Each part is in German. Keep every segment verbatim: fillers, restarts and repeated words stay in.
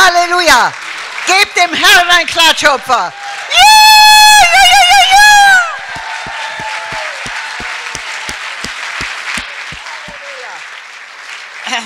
Halleluja! Gebt dem Herrn ein Klatschopfer. Ja, ja, ja, ja, ja.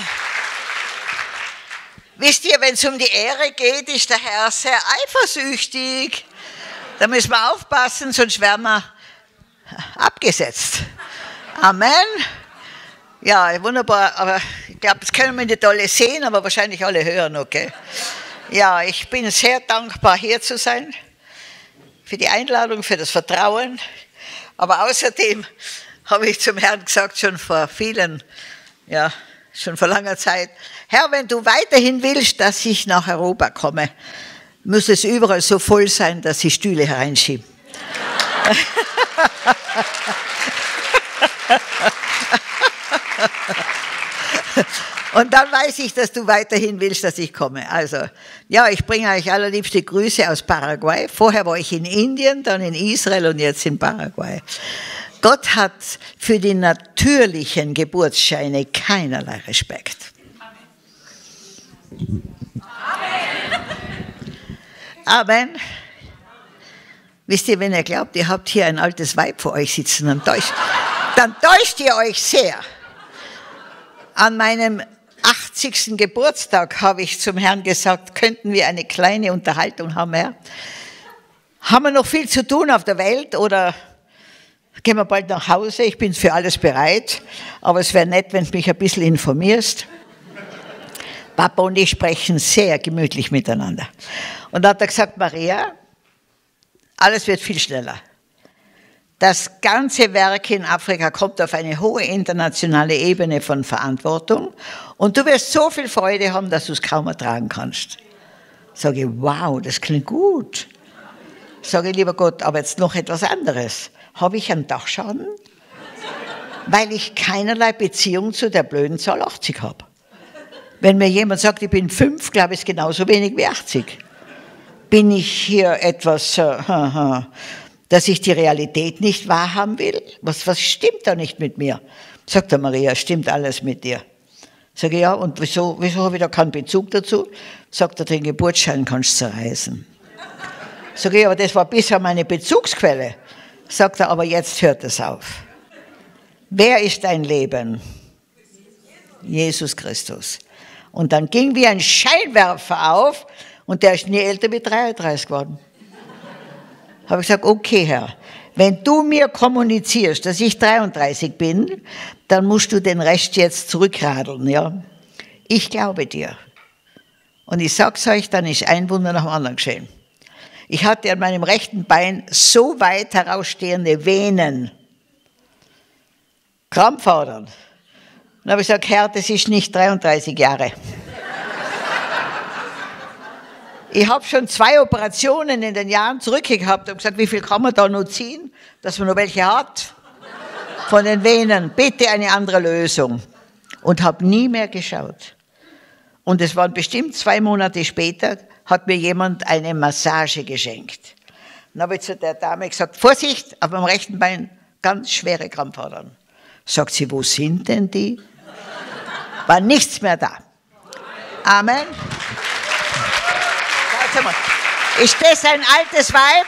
Wisst ihr, wenn es um die Ehre geht, ist der Herr sehr eifersüchtig. Da müssen wir aufpassen, sonst werden wir abgesetzt. Amen. Ja, wunderbar, aber ich glaube, das können wir nicht alle sehen, aber wahrscheinlich alle hören, okay? Ja, ich bin sehr dankbar, hier zu sein, für die Einladung, für das Vertrauen, aber außerdem habe ich zum Herrn gesagt, schon vor vielen, ja, schon vor langer Zeit, Herr, wenn du weiterhin willst, dass ich nach Europa komme, muss es überall so voll sein, dass ich Stühle hereinschiebe. Und dann weiß ich, dass du weiterhin willst, dass ich komme. Also, ja, ich bringe euch allerliebste Grüße aus Paraguay. Vorher war ich in Indien, dann in Israel und jetzt in Paraguay. Gott hat für die natürlichen Geburtsscheine keinerlei Respekt. Amen. Amen. Wisst ihr, wenn ihr glaubt, ihr habt hier ein altes Weib vor euch sitzen, dann täuscht, dann täuscht ihr euch sehr. An meinem achtzigsten Geburtstag habe ich zum Herrn gesagt, könnten wir eine kleine Unterhaltung haben, Herr? Haben wir noch viel zu tun auf der Welt oder gehen wir bald nach Hause? Ich bin für alles bereit, aber es wäre nett, wenn du mich ein bisschen informierst. Papa und ich sprechen sehr gemütlich miteinander. Und da hat er gesagt, Maria, alles wird viel schneller. Das ganze Werk in Afrika kommt auf eine hohe internationale Ebene von Verantwortung und du wirst so viel Freude haben, dass du es kaum ertragen kannst. Sage ich, wow, das klingt gut. Sage ich, lieber Gott, aber jetzt noch etwas anderes. Habe ich einen Dachschaden? Weil ich keinerlei Beziehung zu der blöden Zahl achtzig habe. Wenn mir jemand sagt, ich bin fünf, glaube ich, ist genauso wenig wie achtzig. Bin ich hier etwas... Uh, dass ich die Realität nicht wahrhaben will? Was, was stimmt da nicht mit mir? Sagt der Maria, stimmt alles mit dir. Sage ich, ja, und wieso, wieso habe ich da keinen Bezug dazu? Sagt er, den Geburtsschein kannst du zerreißen. Sage ich, aber das war bisher meine Bezugsquelle. Sagt er, aber jetzt hört es auf. Wer ist dein Leben? Jesus Christus. Und dann ging wie ein Scheinwerfer auf und der ist nie älter wie dreiunddreißig geworden. Habe ich gesagt, okay, Herr, wenn du mir kommunizierst, dass ich dreiunddreißig bin, dann musst du den Rest jetzt zurückradeln, ja. Ich glaube dir. Und ich sag's euch, dann ist ein Wunder nach dem anderen geschehen. Ich hatte an meinem rechten Bein so weit herausstehende Venen, Krampfadern. Dann habe ich gesagt, Herr, das ist nicht dreiunddreißig Jahre. Ich habe schon zwei Operationen in den Jahren zurückgehabt und gesagt, wie viel kann man da noch ziehen, dass man noch welche hat von den Venen. Bitte eine andere Lösung. Und habe nie mehr geschaut. Und es waren bestimmt zwei Monate später, hat mir jemand eine Massage geschenkt. Dann habe ich zu der Dame gesagt, Vorsicht, auf meinem rechten Bein ganz schwere Krampfadern. Sagt sie, wo sind denn die? War nichts mehr da. Amen. Ist das ein altes Weib?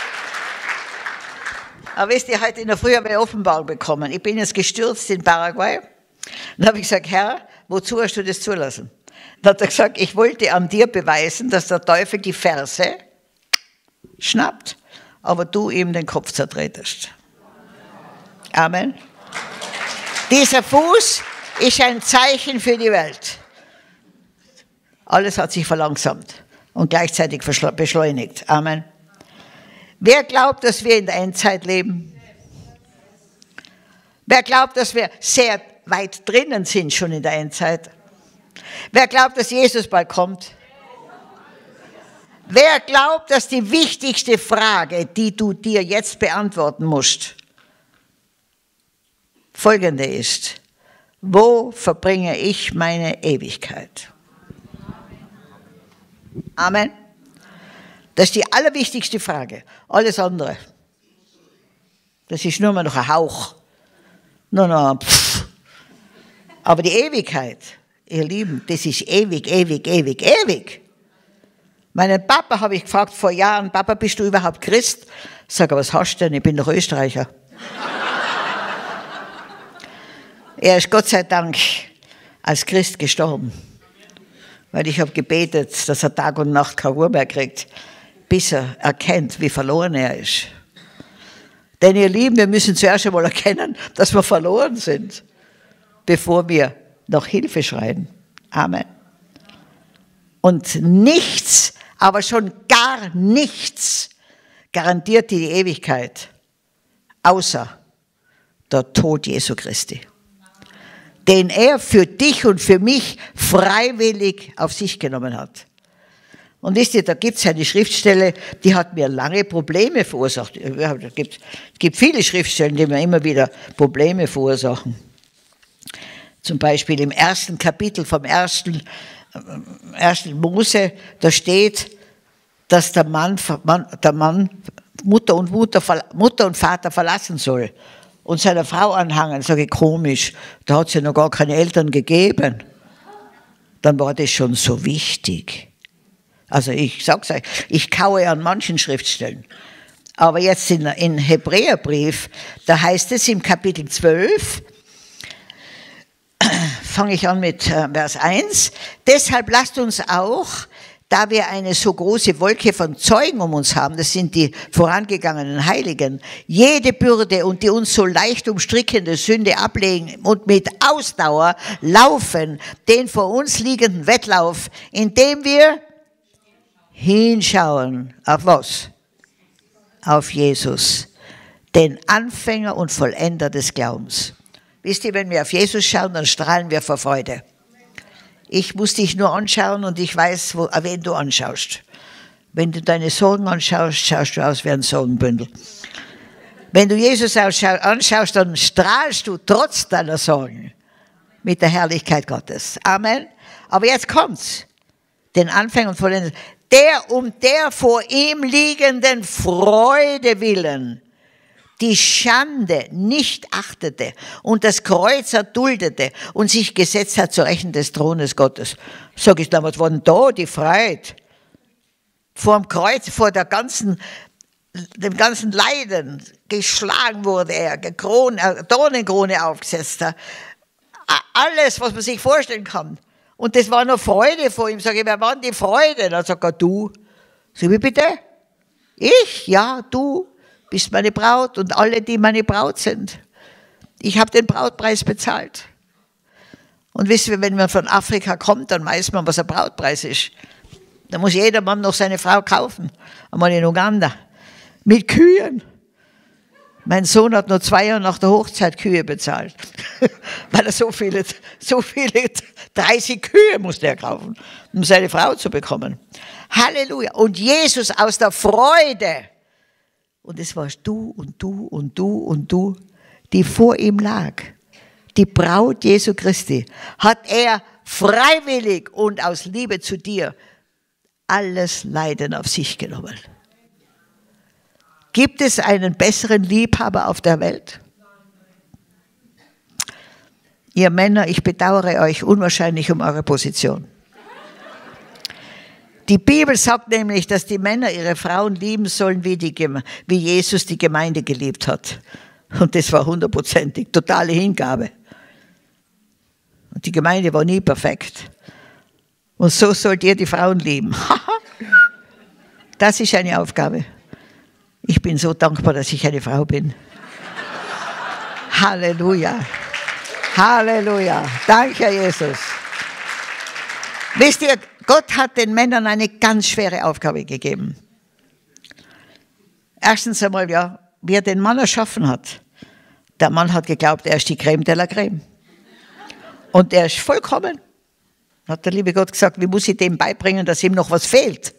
Aber wisst ihr, heute in der Früh habe ich eine Offenbarung bekommen. Ich bin jetzt gestürzt in Paraguay. Dann habe ich gesagt, Herr, wozu hast du das zulassen? Dann hat er gesagt, ich wollte an dir beweisen, dass der Teufel die Ferse schnappt, aber du ihm den Kopf zertretest. Amen. Dieser Fuß ist ein Zeichen für die Welt. Alles hat sich verlangsamt und gleichzeitig beschleunigt. Amen. Wer glaubt, dass wir in der Endzeit leben? Wer glaubt, dass wir sehr weit drinnen sind schon in der Endzeit? Wer glaubt, dass Jesus bald kommt? Wer glaubt, dass die wichtigste Frage, die du dir jetzt beantworten musst, folgende ist: Wo verbringe ich meine Ewigkeit? Amen. Das ist die allerwichtigste Frage. Alles andere, das ist nur mal noch ein Hauch. Nur noch ein Pfff. Aber die Ewigkeit, ihr Lieben, das ist ewig, ewig, ewig, ewig. Meinen Papa habe ich gefragt vor Jahren, Papa, bist du überhaupt Christ? Ich sage, was hast du denn? Ich bin doch Österreicher. Er ist Gott sei Dank als Christ gestorben. Weil ich habe gebetet, dass er Tag und Nacht keine Ruhe mehr kriegt, bis er erkennt, wie verloren er ist. Denn ihr Lieben, wir müssen zuerst einmal erkennen, dass wir verloren sind, bevor wir nach Hilfe schreien. Amen. Und nichts, aber schon gar nichts garantiert die Ewigkeit, außer der Tod Jesu Christi, den er für dich und für mich freiwillig auf sich genommen hat. Und wisst ihr, da gibt es eine Schriftstelle, die hat mir lange Probleme verursacht. Es gibt, es gibt viele Schriftstellen, die mir immer wieder Probleme verursachen. Zum Beispiel im ersten Kapitel vom ersten, ersten Mose, da steht, dass der Mann, der Mann Mutter und Mutter, Mutter und Vater verlassen soll und seiner Frau anhangen. Sage ich, komisch, da hat es ja noch gar keine Eltern gegeben. Dann war das schon so wichtig. Also ich sag's euch, ich kaue an manchen Schriftstellen. Aber jetzt in, in Hebräerbrief, da heißt es im Kapitel zwölf, fange ich an mit äh, Vers eins, deshalb lasst uns auch, da wir eine so große Wolke von Zeugen um uns haben, das sind die vorangegangenen Heiligen, jede Bürde und die uns so leicht umstrickende Sünde ablegen und mit Ausdauer laufen, den vor uns liegenden Wettlauf, indem wir hinschauen. Auf was? Auf Jesus, den Anfänger und Vollender des Glaubens. Wisst ihr, wenn wir auf Jesus schauen, dann strahlen wir vor Freude. Ich muss dich nur anschauen und ich weiß, wo, wen du anschaust. Wenn du deine Sorgen anschaust, schaust du aus wie ein Sorgenbündel. Wenn du Jesus anschaust, dann strahlst du trotz deiner Sorgen mit der Herrlichkeit Gottes. Amen. Aber jetzt kommt's. Den Anfänger und Vollender. Der um der vor ihm liegenden Freude willen die Schande nicht achtete und das Kreuz erduldete und sich gesetzt hat zu Rechten des Thrones Gottes. Sag ich damals, war denn da die Freude? Vor dem Kreuz, vor der ganzen, dem ganzen Leiden, geschlagen wurde er, Krone, Dornenkrone aufgesetzt, alles, was man sich vorstellen kann. Und das war noch Freude vor ihm. Sag ich, wer war denn die Freude? Dann sagt er, du. Sag ich, wie bitte? Ich? Ja, du bist meine Braut und alle, die meine Braut sind. Ich habe den Brautpreis bezahlt. Und wisst ihr, wenn man von Afrika kommt, dann weiß man, was ein Brautpreis ist. Da muss jeder Mann noch seine Frau kaufen. Einmal in Uganda. Mit Kühen. Mein Sohn hat nur zwei Jahre nach der Hochzeit Kühe bezahlt. Weil er so viele, so viele, dreißig Kühe musste er kaufen, um seine Frau zu bekommen. Halleluja. Und Jesus aus der Freude, und es warst du und du und du und du, die vor ihm lag, die Braut Jesu Christi, hat er freiwillig und aus Liebe zu dir alles Leiden auf sich genommen. Gibt es einen besseren Liebhaber auf der Welt? Ihr Männer, ich bedauere euch unwahrscheinlich um eure Position. Die Bibel sagt nämlich, dass die Männer ihre Frauen lieben sollen, wie, die, wie Jesus die Gemeinde geliebt hat. Und das war hundertprozentig, totale Hingabe. Und die Gemeinde war nie perfekt. Und so sollt ihr die Frauen lieben. Das ist eine Aufgabe. Ich bin so dankbar, dass ich eine Frau bin. Halleluja. Halleluja. Danke, Jesus. Wisst ihr, Gott hat den Männern eine ganz schwere Aufgabe gegeben. Erstens einmal, ja, wie er den Mann erschaffen hat. Der Mann hat geglaubt, er ist die Creme de la Creme. Und er ist vollkommen. Hat der liebe Gott gesagt, wie muss ich dem beibringen, dass ihm noch was fehlt?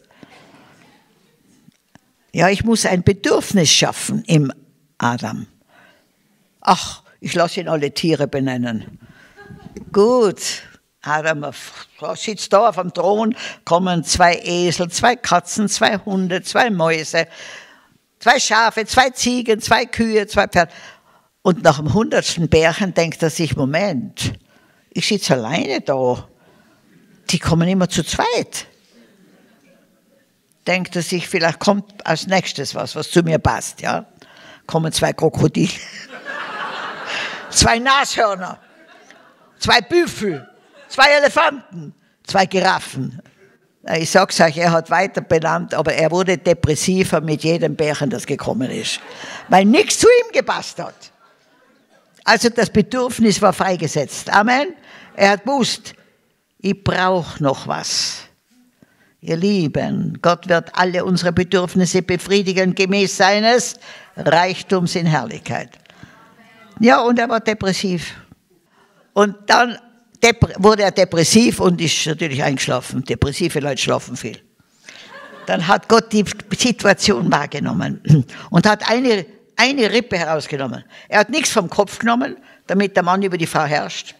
Ja, ich muss ein Bedürfnis schaffen im Adam. Ach, ich lasse ihn alle Tiere benennen. Gut, Adam sitzt da auf dem Thron, kommen zwei Esel, zwei Katzen, zwei Hunde, zwei Mäuse, zwei Schafe, zwei Ziegen, zwei Kühe, zwei Pferde. Und nach dem hundertsten Bärchen denkt er sich, Moment, ich sitze alleine da. Die kommen immer zu zweit. denkt er sich, vielleicht kommt als nächstes was, was zu mir passt. Ja? Kommen zwei Krokodile, zwei Nashörner, zwei Büffel, zwei Elefanten, zwei Giraffen. Ich sag's euch, er hat weiter benannt, aber er wurde depressiver mit jedem Bärchen, das gekommen ist, weil nichts zu ihm gepasst hat. Also das Bedürfnis war freigesetzt. Amen. Er hat gewusst, ich brauche noch was. Ihr Lieben, Gott wird alle unsere Bedürfnisse befriedigen, gemäß seines Reichtums in Herrlichkeit. Ja, und er war depressiv. Und dann wurde er depressiv und ist natürlich eingeschlafen. Depressive Leute schlafen viel. Dann hat Gott die Situation wahrgenommen und hat eine, eine Rippe herausgenommen. Er hat nichts vom Kopf genommen, damit der Mann über die Frau herrscht.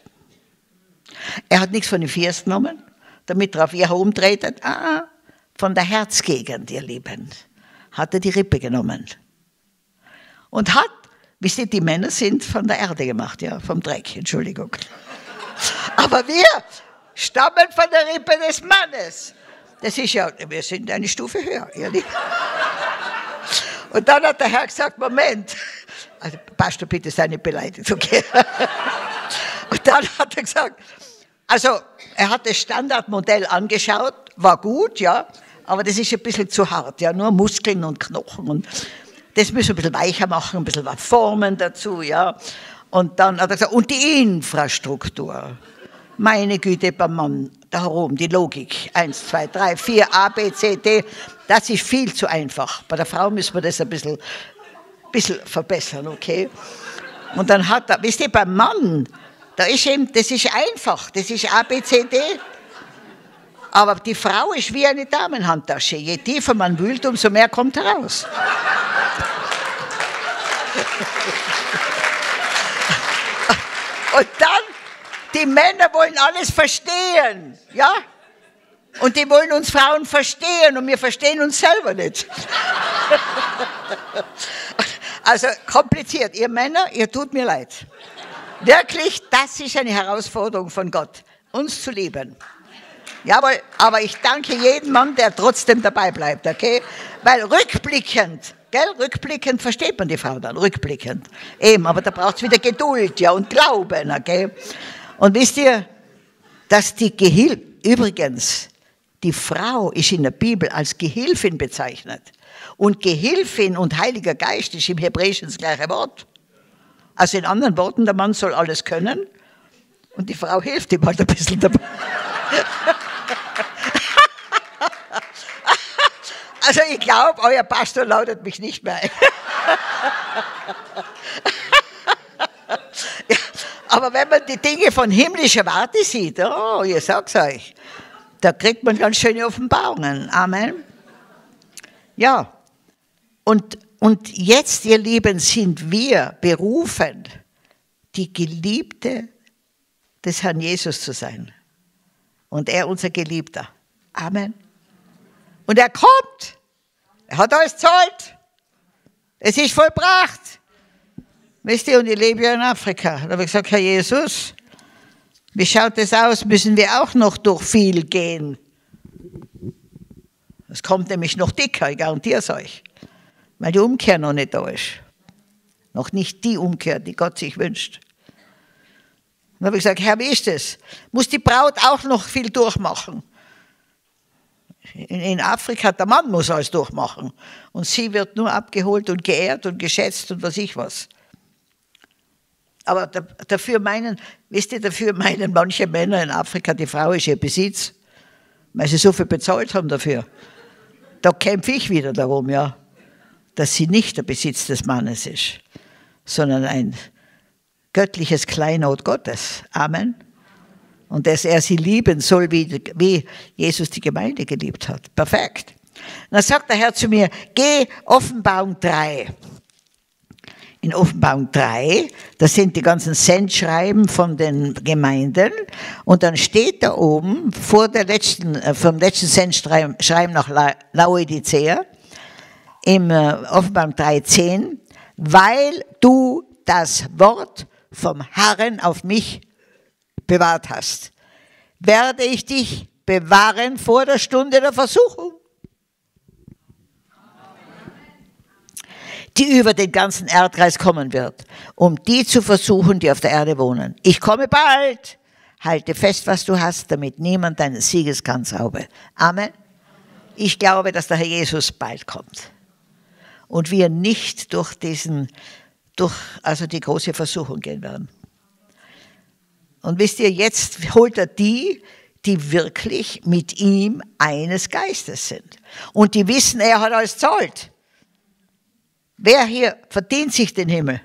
Er hat nichts von den Füßen genommen, damit er auf ihr herumtretet. Ah, von der Herzgegend, ihr Lieben, hat er die Rippe genommen. Und hat, wisst ihr, die Männer sind von der Erde gemacht, ja, vom Dreck, Entschuldigung. Aber wir stammen von der Rippe des Mannes. Das ist ja, wir sind eine Stufe höher, ehrlich. Und dann hat der Herr gesagt, Moment, also Pastor, bitte sei nicht beleidigt, okay? Und dann hat er gesagt, also er hat das Standardmodell angeschaut, war gut, ja, aber das ist ein bisschen zu hart, ja, nur Muskeln und Knochen. Und das müssen wir ein bisschen weicher machen, ein bisschen was formen dazu, ja. Und dann hat er gesagt, und die Infrastruktur. Meine Güte, beim Mann, da herum, die Logik. Eins, zwei, drei, vier, A, B, C, D. Das ist viel zu einfach. Bei der Frau müssen wir das ein bisschen, bisschen verbessern, okay? Und dann hat er, wisst ihr, beim Mann, da ist eben, das ist einfach. Das ist A, B, C, D. Aber die Frau ist wie eine Damenhandtasche. Je tiefer man wühlt, umso mehr kommt heraus. Und dann, die Männer wollen alles verstehen, ja? Und die wollen uns Frauen verstehen und wir verstehen uns selber nicht. Also kompliziert. Ihr Männer, ihr tut mir leid. Wirklich, das ist eine Herausforderung von Gott, uns zu lieben. Jawohl, aber ich danke jedem Mann, der trotzdem dabei bleibt, okay? Weil rückblickend, gell, rückblickend versteht man die Frau dann, rückblickend. Eben, aber da braucht es wieder Geduld, ja, und Glauben, okay? Und wisst ihr, dass die Gehilfin, übrigens, die Frau ist in der Bibel als Gehilfin bezeichnet. Und Gehilfin und Heiliger Geist ist im Hebräischen das gleiche Wort. Also in anderen Worten, der Mann soll alles können und die Frau hilft ihm halt ein bisschen dabei. Also ich glaube, euer Pastor lautet mich nicht mehr ein. Ja, aber wenn man die Dinge von himmlischer Warte sieht, oh, ich sag's euch, da kriegt man ganz schöne Offenbarungen. Amen. Ja, und, und jetzt, ihr Lieben, sind wir berufen, die Geliebte des Herrn Jesus zu sein. Und er unser Geliebter. Amen. Und er kommt. Er hat alles gezahlt. Es ist vollbracht. Wisst ihr, und ich lebe ja in Afrika. Da habe ich gesagt, Herr Jesus, wie schaut das aus? Müssen wir auch noch durch viel gehen? Es kommt nämlich noch dicker, ich garantiere es euch. Weil die Umkehr noch nicht da ist. Noch nicht die Umkehr, die Gott sich wünscht. Dann habe ich gesagt, Herr, wie ist das? Muss die Braut auch noch viel durchmachen? In, in Afrika, der Mann muss alles durchmachen. Und sie wird nur abgeholt und geehrt und geschätzt und was ich was. Aber da, dafür meinen, wisst ihr, dafür meinen manche Männer in Afrika, die Frau ist ihr Besitz, weil sie so viel bezahlt haben dafür. Da kämpfe ich wieder darum, ja, dass sie nicht der Besitz des Mannes ist, sondern ein göttliches Kleinod Gottes. Amen. Und dass er sie lieben soll, wie, wie Jesus die Gemeinde geliebt hat. Perfekt. Und dann sagt der Herr zu mir, geh Offenbarung drei. In Offenbarung drei, das sind die ganzen Sendschreiben von den Gemeinden. Und dann steht da oben, vor der letzten, vom letzten Sendschreiben nach Laodicea, im Offenbarung drei zehn, weil du das Wort vom Herrn auf mich bewahrt hast, werde ich dich bewahren vor der Stunde der Versuchung. die über den ganzen Erdkreis kommen wird, um die zu versuchen, die auf der Erde wohnen. Ich komme bald. Halte fest, was du hast, damit niemand deinen Siegeskranz raube. Amen. Ich glaube, dass der Herr Jesus bald kommt. Und wir nicht durch diesen, durch, also die große Versuchung gehen werden. Und wisst ihr, jetzt holt er die, die wirklich mit ihm eines Geistes sind. Und die wissen, er hat alles zahlt. Wer hier verdient sich den Himmel?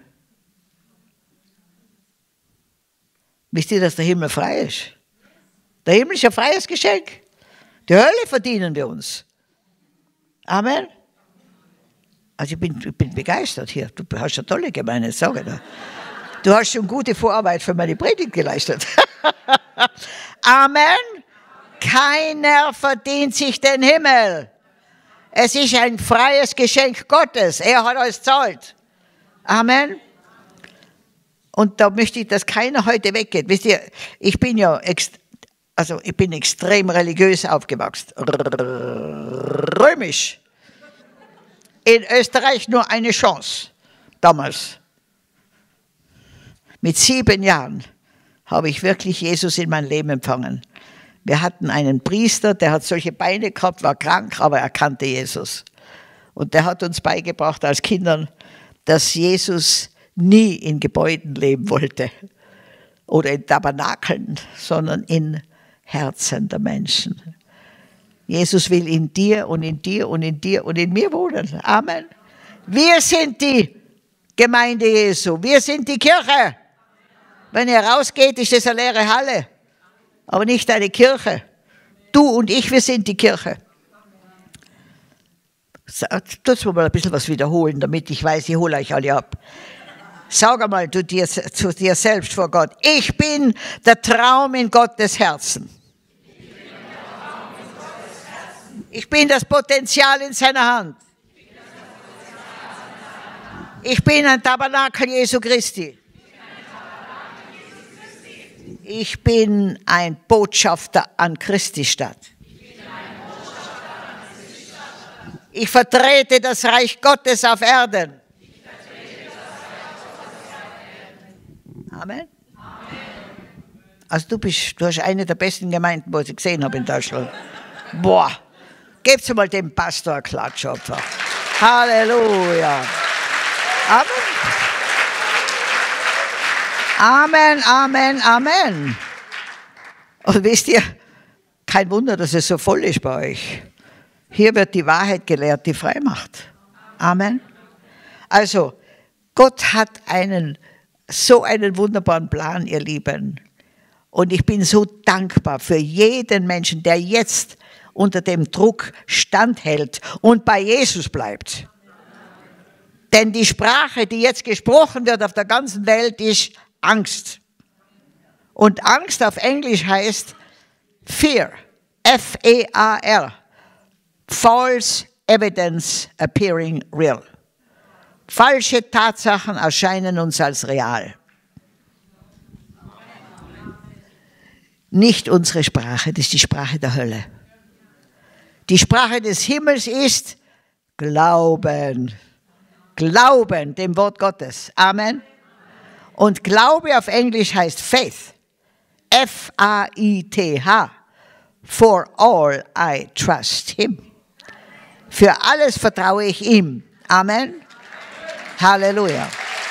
Wisst ihr, dass der Himmel frei ist? Der Himmel ist ein freies Geschenk. Die Hölle verdienen wir uns. Amen. Also ich bin, ich bin begeistert hier. Du hast eine tolle Gemeinde, sage ich dir. Du hast schon gute Vorarbeit für meine Predigt geleistet. Amen. Keiner verdient sich den Himmel. Es ist ein freies Geschenk Gottes. Er hat alles zahlt. Amen. Und da möchte ich, dass keiner heute weggeht. Wisst ihr, ich bin ja ext- also ich bin extrem religiös aufgewachsen. Römisch. In Österreich nur eine Chance. Damals. Mit sieben Jahren habe ich wirklich Jesus in mein Leben empfangen. Wir hatten einen Priester, der hat solche Beine gehabt, war krank, aber er kannte Jesus. Und der hat uns beigebracht als Kindern, dass Jesus nie in Gebäuden leben wollte oder in Tabernakeln, sondern in Herzen der Menschen. Jesus will in dir und in dir und in dir und in mir wohnen. Amen. Wir sind die Gemeinde Jesu. Wir sind die Kirche. Wenn ihr rausgeht, ist das eine leere Halle, aber nicht eine Kirche. Du und ich, wir sind die Kirche. Tut's mir mal ein bisschen was wiederholen, damit ich weiß, ich hole euch alle ab. Sag einmal zu dir, zu dir selbst vor Gott, ich bin der Traum in Gottes Herzen. Ich bin das Potenzial in seiner Hand. Ich bin ein Tabernakel Jesu Christi. Ich bin ein Botschafter an Christi Stadt. Ich vertrete das Reich Gottes auf Erden. Amen. Also du bist, du hast eine der besten Gemeinden, wo ich gesehen habe in Deutschland. Boah, gebt mal dem Pastor einen Klatsch. Halleluja. Amen. Amen, Amen, Amen. Und wisst ihr, kein Wunder, dass es so voll ist bei euch. Hier wird die Wahrheit gelehrt, die frei macht. Amen. Also, Gott hat einen, so einen wunderbaren Plan, ihr Lieben. Und ich bin so dankbar für jeden Menschen, der jetzt unter dem Druck standhält und bei Jesus bleibt. Denn die Sprache, die jetzt gesprochen wird auf der ganzen Welt, ist Angst. Und Angst auf Englisch heißt Fear. F E A R. False evidence appearing real. Falsche Tatsachen erscheinen uns als real. Nicht unsere Sprache, das ist die Sprache der Hölle. Die Sprache des Himmels ist Glauben. Glauben dem Wort Gottes. Amen. Und Glaube auf Englisch heißt Faith. F A I T H. For all I trust him. Für alles vertraue ich ihm. Amen. Halleluja.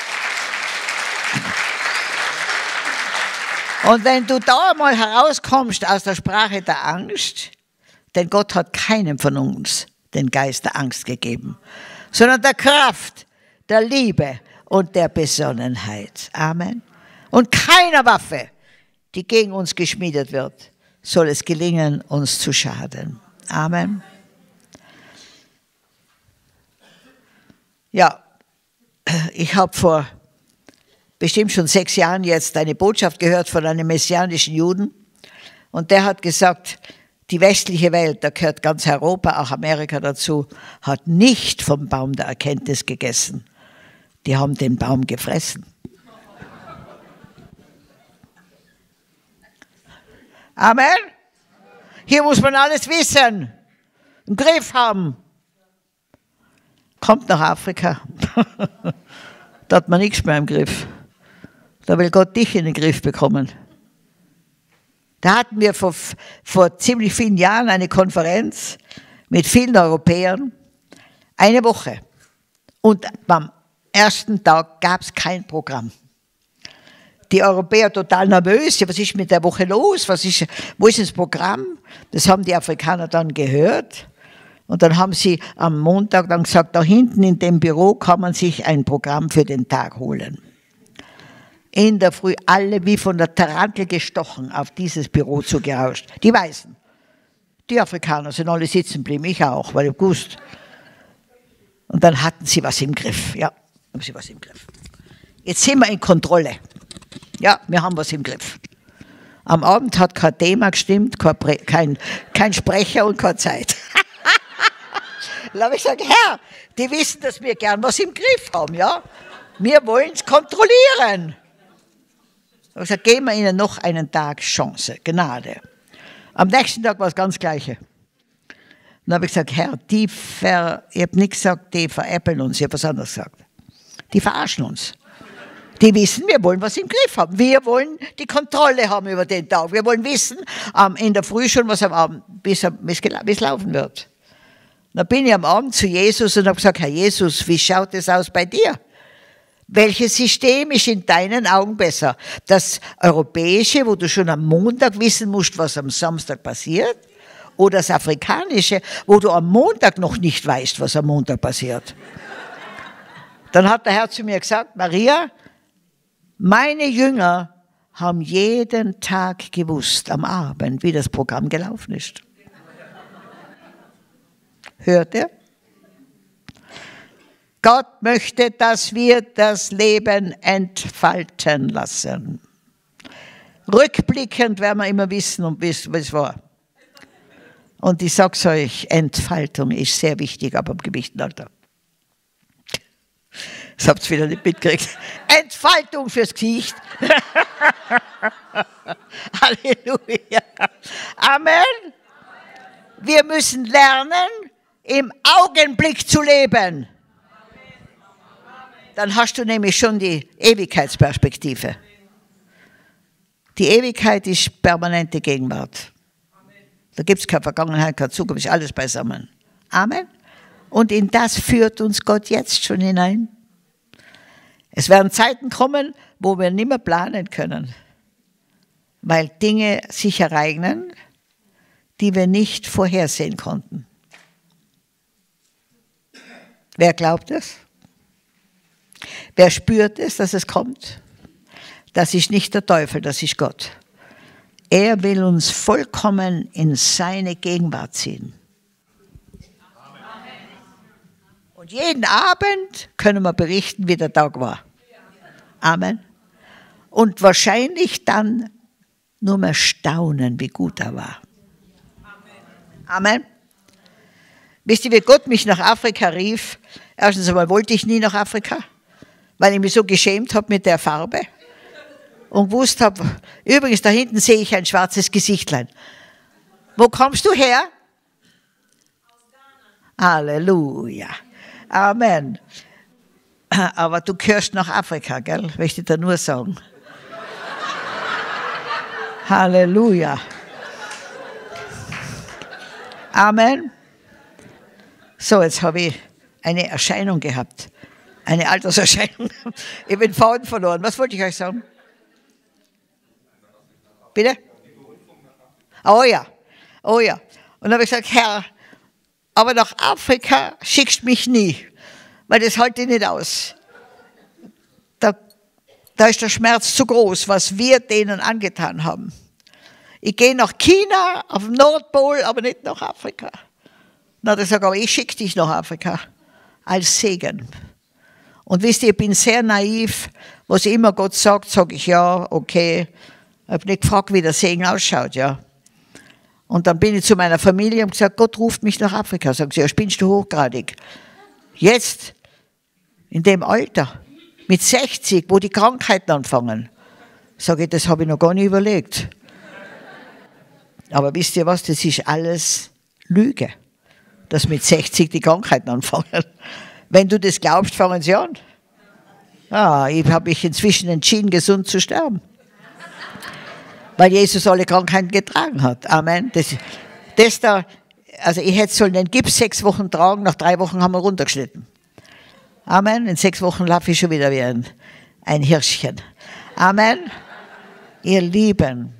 Und wenn du da mal herauskommst aus der Sprache der Angst, denn Gott hat keinem von uns den Geist der Angst gegeben, sondern der Kraft, der Liebe und der Besonnenheit. Amen. Und keiner Waffe, die gegen uns geschmiedet wird, soll es gelingen, uns zu schaden. Amen. Ja, ich habe vor bestimmt schon sechs Jahren jetzt eine Botschaft gehört von einem messianischen Juden. Und der hat gesagt, die westliche Welt, da gehört ganz Europa, auch Amerika dazu, hat nicht vom Baum der Erkenntnis gegessen. Die haben den Baum gefressen. Amen. Hier muss man alles wissen, im Griff haben. kommt nach Afrika. Da hat man nichts mehr im Griff. Da will Gott dich in den Griff bekommen. Da hatten wir vor, vor ziemlich vielen Jahren eine Konferenz mit vielen Europäern. Eine Woche. Und beim ersten Tag gab es kein Programm. Die Europäer total nervös. Ja, was ist mit der Woche los? Was ist, wo ist das Programm? Das haben die Afrikaner dann gehört. Und dann haben sie am Montag dann gesagt, da hinten in dem Büro kann man sich ein Programm für den Tag holen. In der Früh alle wie von der Tarantel gestochen auf dieses Büro zugerauscht. Die Weißen. Die Afrikaner sind alle sitzen geblieben, ich auch, weil ich gewusst. Und dann hatten sie was im Griff. Ja, haben sie was im Griff. Jetzt sind wir in Kontrolle. Ja, wir haben was im Griff. Am Abend hat kein Thema gestimmt, kein, kein, kein Sprecher und keine Zeit. Da habe ich gesagt, Herr, die wissen, dass wir gern was im Griff haben, ja? Wir wollen es kontrollieren. Ich habe gesagt, geben wir ihnen noch einen Tag Chance, Gnade. Am nächsten Tag war es ganz Gleiche. Dann habe ich gesagt, Herr, die ver, ich habe nicht gesagt, die veräppeln uns, ich habe was anderes gesagt. Die verarschen uns. Die wissen, wir wollen was im Griff haben. Wir wollen die Kontrolle haben über den Tag. Wir wollen wissen, ähm, in der Früh schon, was am Abend, bis es laufen wird. Dann bin ich am Abend zu Jesus und habe gesagt, Herr Jesus, wie schaut es aus bei dir? Welches System ist in deinen Augen besser? Das europäische, wo du schon am Montag wissen musst, was am Samstag passiert? Oder das afrikanische, wo du am Montag noch nicht weißt, was am Montag passiert? Dann hat der Herr zu mir gesagt, Maria, meine Jünger haben jeden Tag gewusst, am Abend, wie das Programm gelaufen ist. Hört ihr? Gott möchte, dass wir das Leben entfalten lassen. Rückblickend werden wir immer wissen, um was es war. Und ich sage es euch, Entfaltung ist sehr wichtig, aber im Gewichtenalter. Das habt ihr wieder nicht mitgekriegt. Entfaltung fürs Gesicht. Halleluja. Amen. Wir müssen lernen, im Augenblick zu leben. Dann hast du nämlich schon die Ewigkeitsperspektive. Die Ewigkeit ist permanente Gegenwart. Da gibt es keine Vergangenheit, keine Zukunft, ist alles beisammen. Amen. Und in das führt uns Gott jetzt schon hinein. Es werden Zeiten kommen, wo wir nicht mehr planen können, weil Dinge sich ereignen, die wir nicht vorhersehen konnten. Wer glaubt es? Wer spürt es, dass es kommt? Das ist nicht der Teufel, das ist Gott. Er will uns vollkommen in seine Gegenwart ziehen. Und jeden Abend können wir berichten, wie der Tag war. Amen. Und wahrscheinlich dann nur mehr staunen, wie gut er war. Amen. Wisst ihr, wie Gott mich nach Afrika rief? Erstens einmal wollte ich nie nach Afrika, weil ich mich so geschämt habe mit der Farbe. Und gewusst habe, übrigens, da hinten sehe ich ein schwarzes Gesichtlein. Wo kommst du her? Aus Ghana. Halleluja. Amen. Aber du gehörst nach Afrika, gell? Will ich dir da nur sagen. Halleluja. Amen. So, jetzt habe ich eine Erscheinung gehabt. Eine Alterserscheinung. Ich bin Faden verloren. Was wollte ich euch sagen? Bitte? Oh ja, oh ja. Und dann habe ich gesagt, Herr, aber nach Afrika schickst mich nie, weil das halte ich nicht aus. Da, da ist der Schmerz zu groß, was wir denen angetan haben. Ich gehe nach China, auf dem Nordpol, aber nicht nach Afrika. Dann hat er gesagt, aber ich schicke dich nach Afrika als Segen. Und wisst ihr, ich bin sehr naiv. Was immer Gott sagt, sage ich ja, okay. Ich habe nicht gefragt, wie der Segen ausschaut, ja. Und dann bin ich zu meiner Familie und gesagt, Gott ruft mich nach Afrika. Sagen sie, ja, spinnst du hochgradig. Jetzt, in dem Alter, mit sechzig, wo die Krankheiten anfangen. Sage ich, das habe ich noch gar nicht überlegt. Aber wisst ihr was, das ist alles Lüge, dass mit sechzig die Krankheiten anfangen. Wenn du das glaubst, fangen sie an. Ah, ich habe mich inzwischen entschieden, gesund zu sterben. Weil Jesus alle Krankheiten getragen hat. Amen. Das, das da, also ich hätte sollen den Gips sechs Wochen tragen, nach drei Wochen haben wir runtergeschnitten. Amen. In sechs Wochen laufe ich schon wieder wie ein, ein Hirschchen. Amen. Ihr Lieben,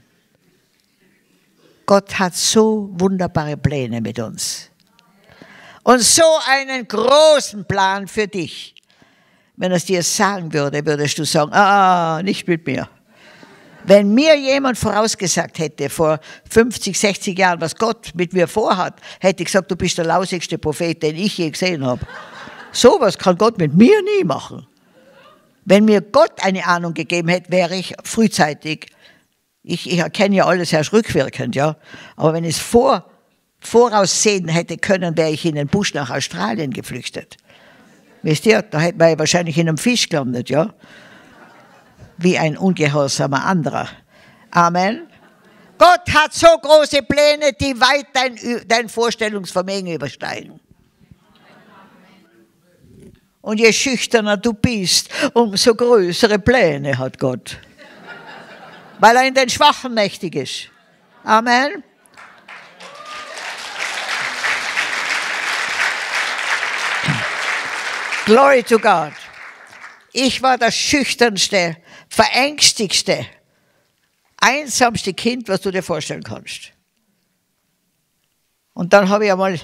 Gott hat so wunderbare Pläne mit uns. Und so einen großen Plan für dich. Wenn er es dir sagen würde, würdest du sagen, ah, nicht mit mir. Wenn mir jemand vorausgesagt hätte, vor fünfzig, sechzig Jahren, was Gott mit mir vorhat, hätte ich gesagt, du bist der lausigste Prophet, den ich je gesehen habe. Sowas kann Gott mit mir nie machen. Wenn mir Gott eine Ahnung gegeben hätte, wäre ich frühzeitig, ich, ich erkenne ja alles erst rückwirkend, ja, aber wenn ich es vor, voraussehen hätte können, wäre ich in den Busch nach Australien geflüchtet. Wisst ihr, da hätte man ja wahrscheinlich in einem Fisch gelandet, ja. Wie ein ungehorsamer anderer. Amen. Gott hat so große Pläne, die weit dein, dein Vorstellungsvermögen übersteigen. Und je schüchterner du bist, umso größere Pläne hat Gott. Weil er in den Schwachen mächtig ist. Amen. Glory to God. Ich war das schüchternste, verängstigste, einsamste Kind, was du dir vorstellen kannst. Und dann habe ich einmal,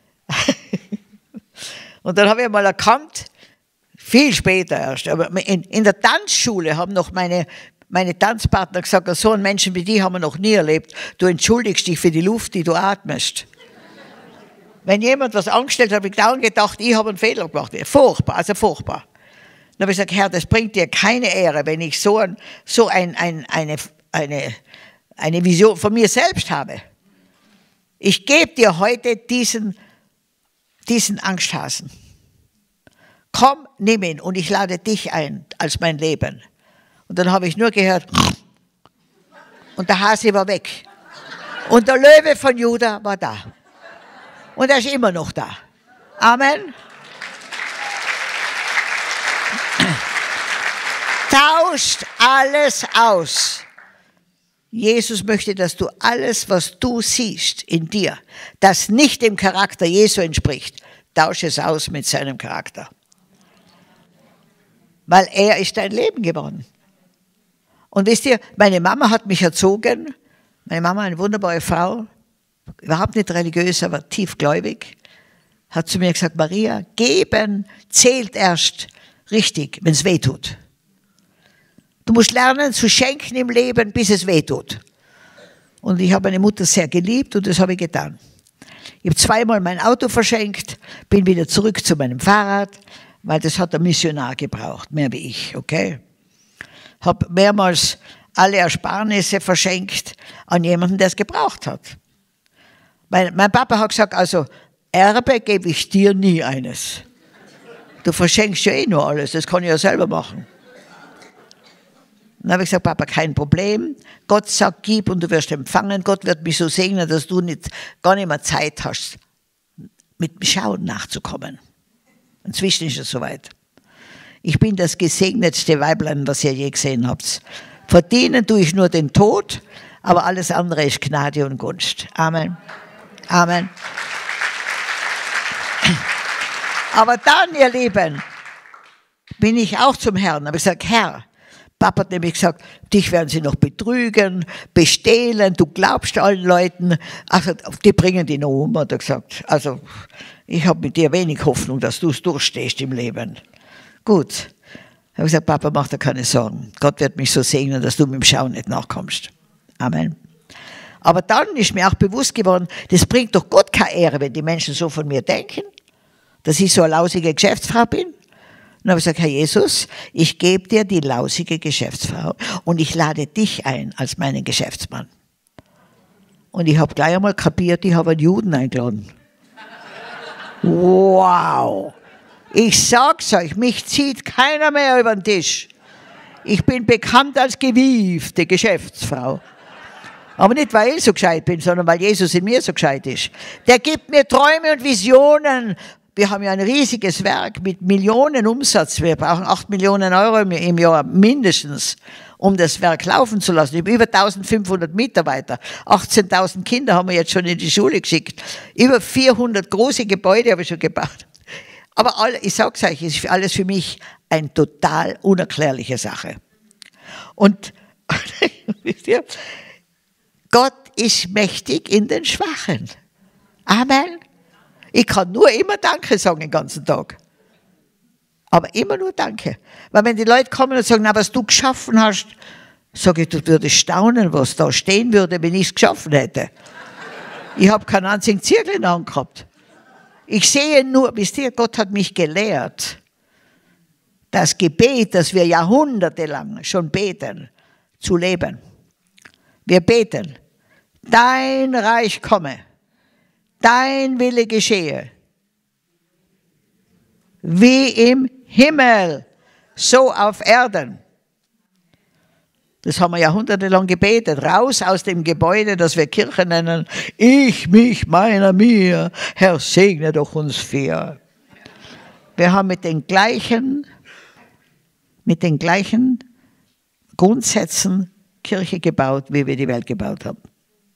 und dann habe ich einmal erkannt, viel später erst, aber in, in der Tanzschule haben noch meine, meine Tanzpartner gesagt, so einen Menschen wie die haben wir noch nie erlebt. Du entschuldigst dich für die Luft, die du atmest. Wenn jemand was angestellt hat, habe ich dauernd gedacht, ich habe einen Fehler gemacht. Furchtbar, also furchtbar. Dann habe ich gesagt, Herr, das bringt dir keine Ehre, wenn ich so, ein, so ein, ein, eine, eine, eine Vision von mir selbst habe. Ich gebe dir heute diesen, diesen Angsthasen. Komm, nimm ihn und ich lade dich ein als mein Leben. Und dann habe ich nur gehört, und der Hase war weg. Und der Löwe von Juda war da. Und er ist immer noch da. Amen. Tauscht alles aus. Jesus möchte, dass du alles, was du siehst in dir, das nicht dem Charakter Jesu entspricht, tausche es aus mit seinem Charakter. Weil er ist dein Leben geworden. Und wisst ihr, meine Mama hat mich erzogen, meine Mama, eine wunderbare Frau, überhaupt nicht religiös, aber tiefgläubig, hat zu mir gesagt, Maria, geben zählt erst richtig, wenn es weh tut. Du musst lernen zu schenken im Leben, bis es weh tut. Und ich habe meine Mutter sehr geliebt und das habe ich getan. Ich habe zweimal mein Auto verschenkt, bin wieder zurück zu meinem Fahrrad, weil das hat ein Missionar gebraucht, mehr wie ich, okay? Habe mehrmals alle Ersparnisse verschenkt an jemanden, der es gebraucht hat. Mein, mein Papa hat gesagt, also Erbe gebe ich dir nie eines. Du verschenkst ja eh nur alles, das kann ich ja selber machen. Dann habe ich gesagt, Papa, kein Problem. Gott sagt, gib und du wirst empfangen. Gott wird mich so segnen, dass du nicht, gar nicht mehr Zeit hast, mit dem Schauen nachzukommen. Inzwischen ist es soweit. Ich bin das gesegnetste Weiblein, was ihr je gesehen habt. Verdienen tue ich nur den Tod, aber alles andere ist Gnade und Gunst. Amen. Amen. Aber dann, ihr Lieben, bin ich auch zum Herrn. Habe ich gesagt, Herr, Papa hat nämlich gesagt, dich werden sie noch betrügen, bestehlen, du glaubst allen Leuten, also die bringen dich noch um, hat er gesagt. Also ich habe mit dir wenig Hoffnung, dass du es durchstehst im Leben. Gut. Ich habe gesagt, Papa, mach dir keine Sorgen. Gott wird mich so segnen, dass du mit dem Schauen nicht nachkommst. Amen. Aber dann ist mir auch bewusst geworden, das bringt doch Gott keine Ehre, wenn die Menschen so von mir denken, dass ich so eine lausige Geschäftsfrau bin. Und dann habe ich gesagt, Herr Jesus, ich gebe dir die lausige Geschäftsfrau und ich lade dich ein als meinen Geschäftsmann. Und ich habe gleich einmal kapiert, ich habe einen Juden eingeladen. Wow! Ich sag's euch, mich zieht keiner mehr über den Tisch. Ich bin bekannt als gewiefte Geschäftsfrau. Aber nicht, weil ich so gescheit bin, sondern weil Jesus in mir so gescheit ist. Der gibt mir Träume und Visionen, wir haben ja ein riesiges Werk mit Millionen Umsatz. Wir brauchen acht Millionen Euro im Jahr mindestens, um das Werk laufen zu lassen. Ich habe über eintausendfünfhundert Mitarbeiter. achtzehntausend Kinder haben wir jetzt schon in die Schule geschickt. Über vierhundert große Gebäude habe ich schon gebaut. Aber all, ich sage es euch, es ist alles für mich eine total unerklärliche Sache. Und wisst ihr, Gott ist mächtig in den Schwachen. Amen. Ich kann nur immer Danke sagen den ganzen Tag. Aber immer nur Danke. Weil wenn die Leute kommen und sagen, na, was du geschaffen hast, sage ich, du würdest staunen, was da stehen würde, wenn ich es geschaffen hätte. Ich habe keinen einzigen Zirkel in der Hand gehabt. Ich sehe nur, wisst ihr, Gott hat mich gelehrt, das Gebet, das wir jahrhundertelang schon beten, zu leben. Wir beten, dein Reich komme, dein Wille geschehe, wie im Himmel, so auf Erden. Das haben wir jahrhundertelang gebetet. Raus aus dem Gebäude, das wir Kirche nennen. Ich, mich, meiner, mir. Herr, segne doch uns vier. Wir haben mit den gleichen, mit den gleichen Grundsätzen Kirche gebaut, wie wir die Welt gebaut haben.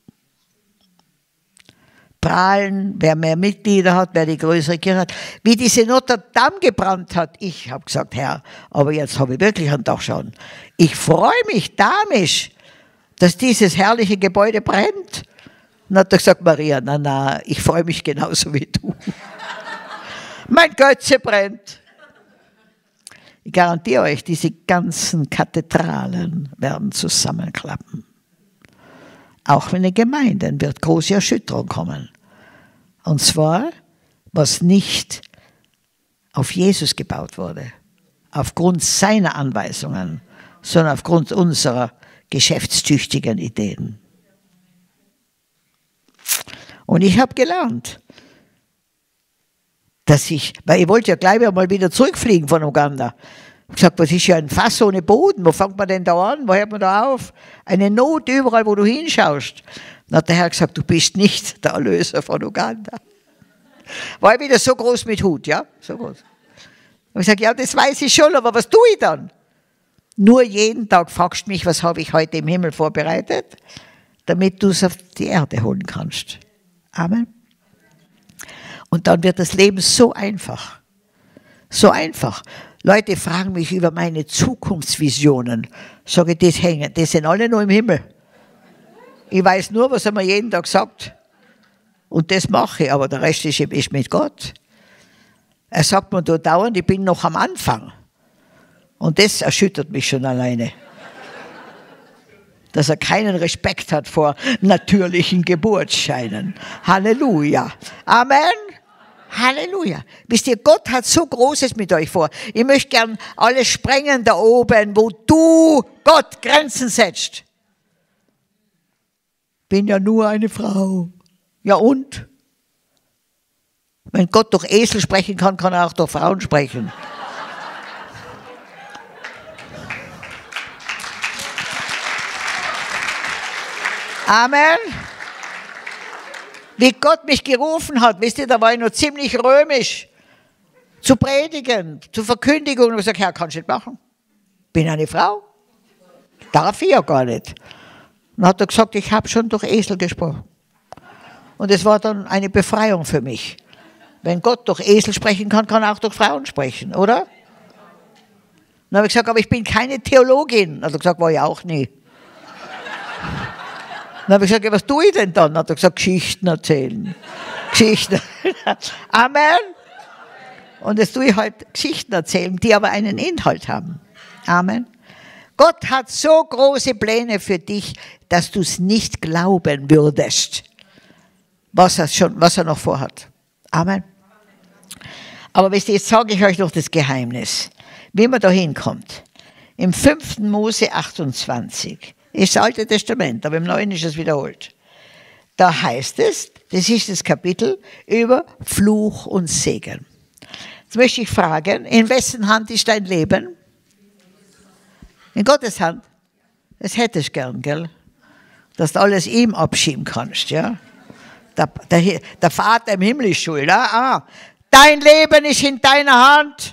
Prahlen, wer mehr Mitglieder hat, wer die größere Kirche hat. Wie diese Notre Dame gebrannt hat, ich habe gesagt, Herr, aber jetzt habe ich wirklich einen Dachschaden. Ich freue mich damisch, dass dieses herrliche Gebäude brennt. Dann hat er gesagt, Maria, na, na, ich freue mich genauso wie du. Mein Götze brennt. Ich garantiere euch, diese ganzen Kathedralen werden zusammenklappen. Auch in den Gemeinden wird große Erschütterung kommen. Und zwar, was nicht auf Jesus gebaut wurde, aufgrund seiner Anweisungen, sondern aufgrund unserer geschäftstüchtigen Ideen. Und ich habe gelernt, dass ich, weil ich wollte ja gleich mal wieder zurückfliegen von Uganda. Ich habe gesagt, was ist ja ein Fass ohne Boden? Wo fängt man denn da an? Wo hört man da auf? Eine Not überall, wo du hinschaust. Dann hat der Herr gesagt, du bist nicht der Erlöser von Uganda. War ich wieder so groß mit Hut, ja? So groß. Und ich sage, ja, das weiß ich schon, aber was tue ich dann? Nur jeden Tag fragst du mich, was habe ich heute im Himmel vorbereitet, damit du es auf die Erde holen kannst. Amen. Und dann wird das Leben so einfach. So einfach. Leute fragen mich über meine Zukunftsvisionen. Sage ich, das, hängen, das sind alle nur im Himmel. Ich weiß nur, was er mir jeden Tag sagt. Und das mache ich, aber der Rest ist, ist mit Gott. Er sagt mir da dauernd, ich bin noch am Anfang. Und das erschüttert mich schon alleine. Dass er keinen Respekt hat vor natürlichen Geburtsscheinen. Halleluja. Amen. Halleluja. Wisst ihr, Gott hat so Großes mit euch vor. Ich möchte gern alles sprengen da oben, wo du, Gott, Grenzen setzt. Bin ja nur eine Frau. Ja und? Wenn Gott durch Esel sprechen kann, kann er auch durch Frauen sprechen. Amen. Wie Gott mich gerufen hat, wisst ihr, da war ich noch ziemlich römisch, zu predigen, zur Verkündigung. Und ich habe gesagt, Herr, kannst du nicht machen? Bin eine Frau. Darf ich ja gar nicht. Dann hat er gesagt, ich habe schon durch Esel gesprochen. Und es war dann eine Befreiung für mich. Wenn Gott durch Esel sprechen kann, kann er auch durch Frauen sprechen, oder? Dann habe ich gesagt, aber ich bin keine Theologin. Dann hat er gesagt, war ich auch nie. Dann habe ich gesagt, was tue ich denn dann? Dann hat er gesagt, Geschichten erzählen. Geschichten. Amen. Und jetzt tue ich halt Geschichten erzählen, die aber einen Inhalt haben. Amen. Gott hat so große Pläne für dich, dass du es nicht glauben würdest, was er, schon, was er noch vorhat. Amen. Aber wisst ihr, jetzt sage ich euch noch das Geheimnis, wie man da hinkommt. Im fünften Mose achtundzwanzig. Ist das Alte Testament, aber im Neuen ist es wiederholt. Da heißt es, das ist das Kapitel über Fluch und Segen. Jetzt möchte ich fragen, in wessen Hand ist dein Leben? In Gottes Hand. Das hättest du gern, gell? Dass du alles ihm abschieben kannst, ja? Der, der, der Vater im Himmel ist schuld. Ah, ah. Dein Leben ist in deiner Hand.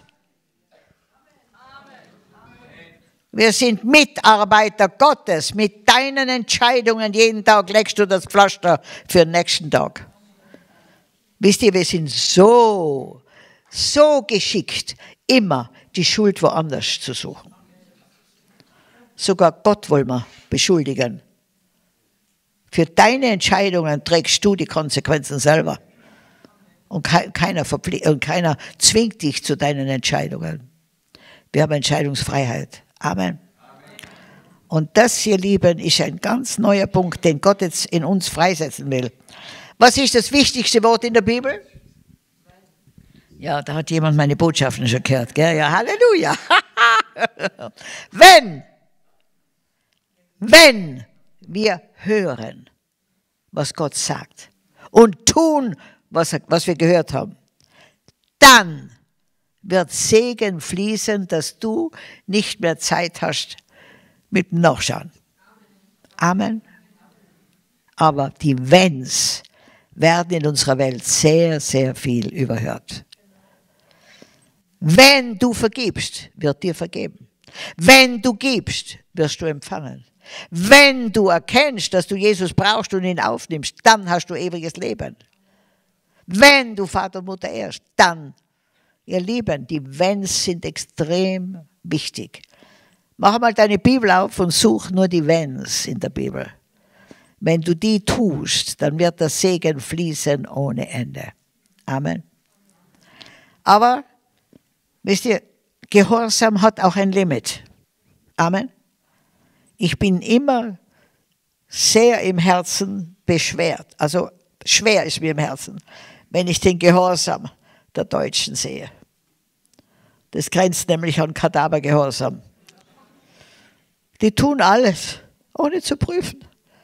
Wir sind Mitarbeiter Gottes. Mit deinen Entscheidungen jeden Tag legst du das Pflaster für den nächsten Tag. Wisst ihr, wir sind so, so geschickt, immer die Schuld woanders zu suchen. Sogar Gott wollen wir beschuldigen. Für deine Entscheidungen trägst du die Konsequenzen selber. Und keiner, und keiner zwingt dich zu deinen Entscheidungen. Wir haben Entscheidungsfreiheit. Amen. Und das, ihr Lieben, ist ein ganz neuer Punkt, den Gott jetzt in uns freisetzen will. Was ist das wichtigste Wort in der Bibel? Ja, da hat jemand meine Botschaften schon gehört. Gell? Ja, Halleluja. Wenn, wenn wir hören, was Gott sagt und tun, was, was wir gehört haben, dann wird Segen fließen, dass du nicht mehr Zeit hast mit dem Nachschauen. Amen. Aber die Wenns werden in unserer Welt sehr, sehr viel überhört. Wenn du vergibst, wird dir vergeben. Wenn du gibst, wirst du empfangen. Wenn du erkennst, dass du Jesus brauchst und ihn aufnimmst, dann hast du ewiges Leben. Wenn du Vater und Mutter ehrst, dann, ihr Lieben, die Wenns sind extrem wichtig. Mach mal deine Bibel auf und such nur die Wenns in der Bibel. Wenn du die tust, dann wird der Segen fließen ohne Ende. Amen. Aber, wisst ihr, Gehorsam hat auch ein Limit. Amen. Ich bin immer sehr im Herzen beschwert. Also schwer ist mir im Herzen, wenn ich den Gehorsam der Deutschen sehe. Das grenzt nämlich an Kadavergehorsam. Die tun alles, ohne zu prüfen.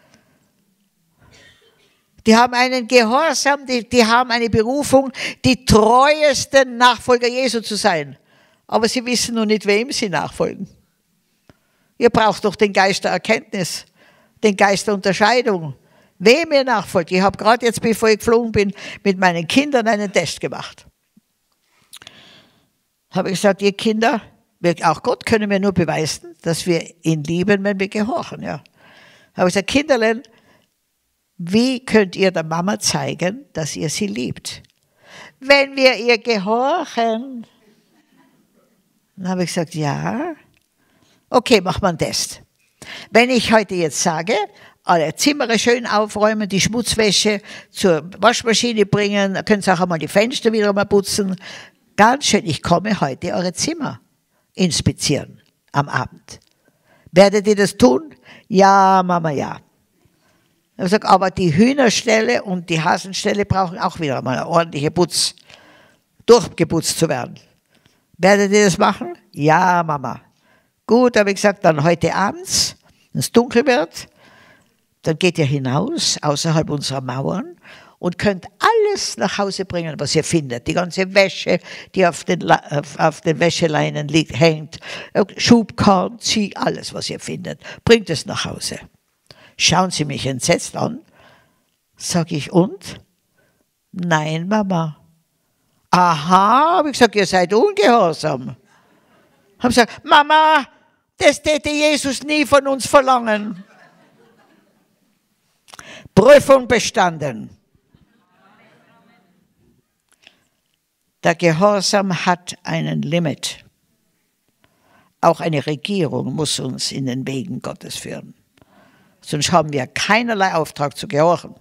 Die haben einen Gehorsam, die, die haben eine Berufung, die treuesten Nachfolger Jesu zu sein. Aber sie wissen noch nicht, wem sie nachfolgen. Ihr braucht doch den Geist der Erkenntnis, den Geist der Unterscheidung. Wem ihr nachfolgt. Ich habe gerade jetzt, bevor ich geflogen bin, mit meinen Kindern einen Test gemacht. Habe ich gesagt, ihr Kinder, auch Gott können wir nur beweisen, dass wir ihn lieben, wenn wir gehorchen. Ja. Habe ich gesagt, Kinderlein, wie könnt ihr der Mama zeigen, dass ihr sie liebt? Wenn wir ihr gehorchen. Dann habe ich gesagt, ja. Okay, machen wir einen Test. Wenn ich heute jetzt sage, alle Zimmer schön aufräumen, die Schmutzwäsche zur Waschmaschine bringen, dann könnt ihr auch einmal die Fenster wieder mal putzen. Ganz schön, ich komme heute eure Zimmer inspizieren am Abend. Werdet ihr das tun? Ja, Mama, ja. Ich habe gesagt, aber die Hühnerstelle und die Hasenstelle brauchen auch wieder mal eine ordentliche Putz, durchgeputzt zu werden. Werdet ihr das machen? Ja, Mama. Gut, habe ich gesagt, dann heute abends, wenn es dunkel wird, dann geht ihr hinaus, außerhalb unserer Mauern, und könnt alles nach Hause bringen, was ihr findet. Die ganze Wäsche, die auf den, auf den Wäscheleinen liegt, hängt, Schubkarren, Zieh, alles, was ihr findet. Bringt es nach Hause. Schauen Sie mich entsetzt an. Sag ich, und? Nein, Mama. Aha, habe ich gesagt, ihr seid ungehorsam. Habe gesagt, Mama, das täte Jesus nie von uns verlangen. Prüfung bestanden. Der Gehorsam hat einen Limit. Auch eine Regierung muss uns in den Wegen Gottes führen. Sonst haben wir keinerlei Auftrag zu gehorchen.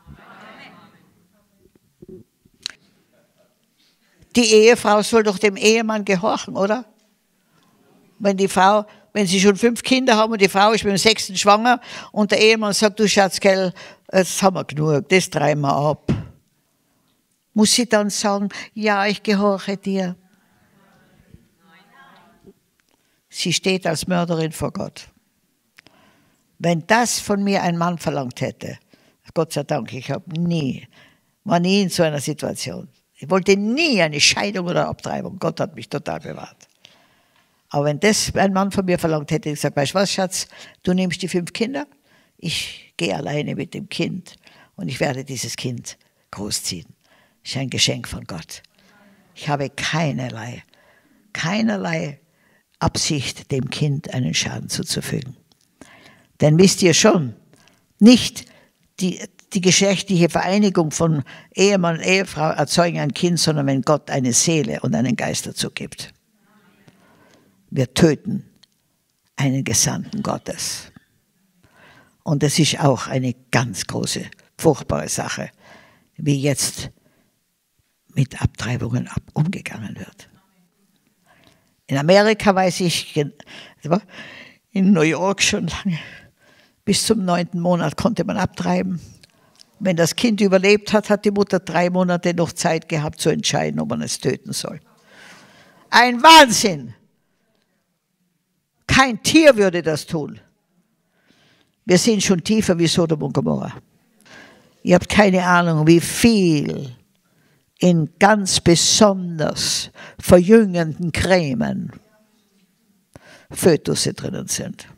Die Ehefrau soll doch dem Ehemann gehorchen, oder? Wenn die Frau, wenn sie schon fünf Kinder haben und die Frau ist mit dem sechsten schwanger und der Ehemann sagt, du Schatzkerl, jetzt haben wir genug, das treiben wir ab. Muss sie dann sagen, ja, ich gehorche dir. Sie steht als Mörderin vor Gott. Wenn das von mir ein Mann verlangt hätte, Gott sei Dank, ich habe nie, war nie in so einer Situation. Ich wollte nie eine Scheidung oder Abtreibung. Gott hat mich total bewahrt. Aber wenn das ein Mann von mir verlangt hätte, ich gesagt, weißt du was, Schatz, du nimmst die fünf Kinder, ich gehe alleine mit dem Kind und ich werde dieses Kind großziehen. Das ist ein Geschenk von Gott. Ich habe keinerlei, keinerlei Absicht, dem Kind einen Schaden zuzufügen. Denn wisst ihr schon, nicht die, die geschlechtliche Vereinigung von Ehemann und Ehefrau erzeugen ein Kind, sondern wenn Gott eine Seele und einen Geist dazu gibt. Wir töten einen Gesandten Gottes. Und das ist auch eine ganz große, furchtbare Sache, wie jetzt mit Abtreibungen umgegangen wird. In Amerika weiß ich, in New York schon lange, bis zum neunten Monat konnte man abtreiben. Wenn das Kind überlebt hat, hat die Mutter drei Monate noch Zeit gehabt zu entscheiden, ob man es töten soll. Ein Wahnsinn! Kein Tier würde das tun. Wir sind schon tiefer wie Sodom und Gomorra. Ihr habt keine Ahnung, wie viel in ganz besonders verjüngenden Cremen Fötusse drinnen sind.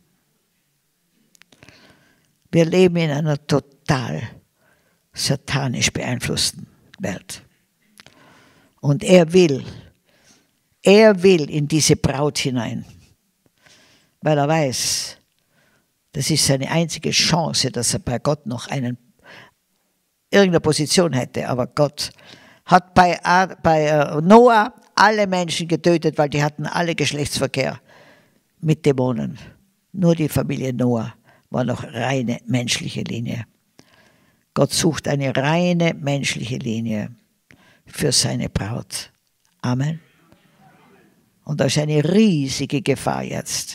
Wir leben in einer total satanisch beeinflussten Welt. Und er will, er will in diese Braut hinein, weil er weiß, das ist seine einzige Chance, dass er bei Gott noch einen, irgendeine Position hätte. Aber Gott hat bei, bei Noah alle Menschen getötet, weil die hatten alle Geschlechtsverkehr mit Dämonen. Nur die Familie Noah war noch reine menschliche Linie. Gott sucht eine reine menschliche Linie für seine Braut. Amen. Und da ist eine riesige Gefahr jetzt.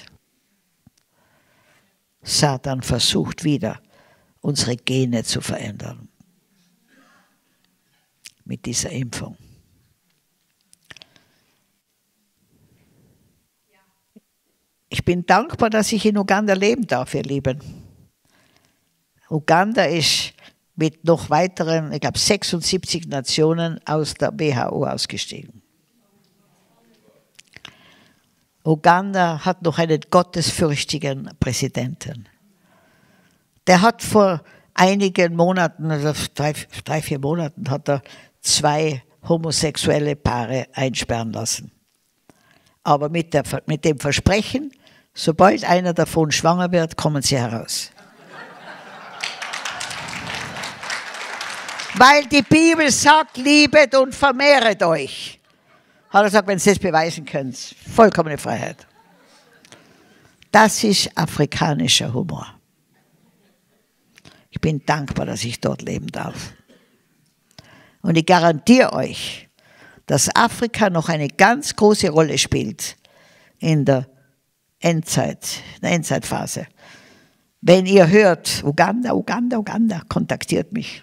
Satan versucht wieder, unsere Gene zu verändern. Mit dieser Impfung. Ich bin dankbar, dass ich in Uganda leben darf, ihr Lieben. Uganda ist mit noch weiteren, ich glaube, sechsundsiebzig Nationen aus der W H O ausgestiegen. Uganda hat noch einen gottesfürchtigen Präsidenten. Der hat vor einigen Monaten, also drei, drei, vier Monaten, hat er zwei homosexuelle Paare einsperren lassen. Aber mit, der, mit dem Versprechen, sobald einer davon schwanger wird, kommen sie heraus. Weil die Bibel sagt, liebet und vermehret euch. Hat er gesagt, wenn Sie das beweisen könnt, vollkommene Freiheit. Das ist afrikanischer Humor. Ich bin dankbar, dass ich dort leben darf. Und ich garantiere euch, dass Afrika noch eine ganz große Rolle spielt in der Endzeit, in der Endzeitphase. Wenn ihr hört, Uganda, Uganda, Uganda, kontaktiert mich.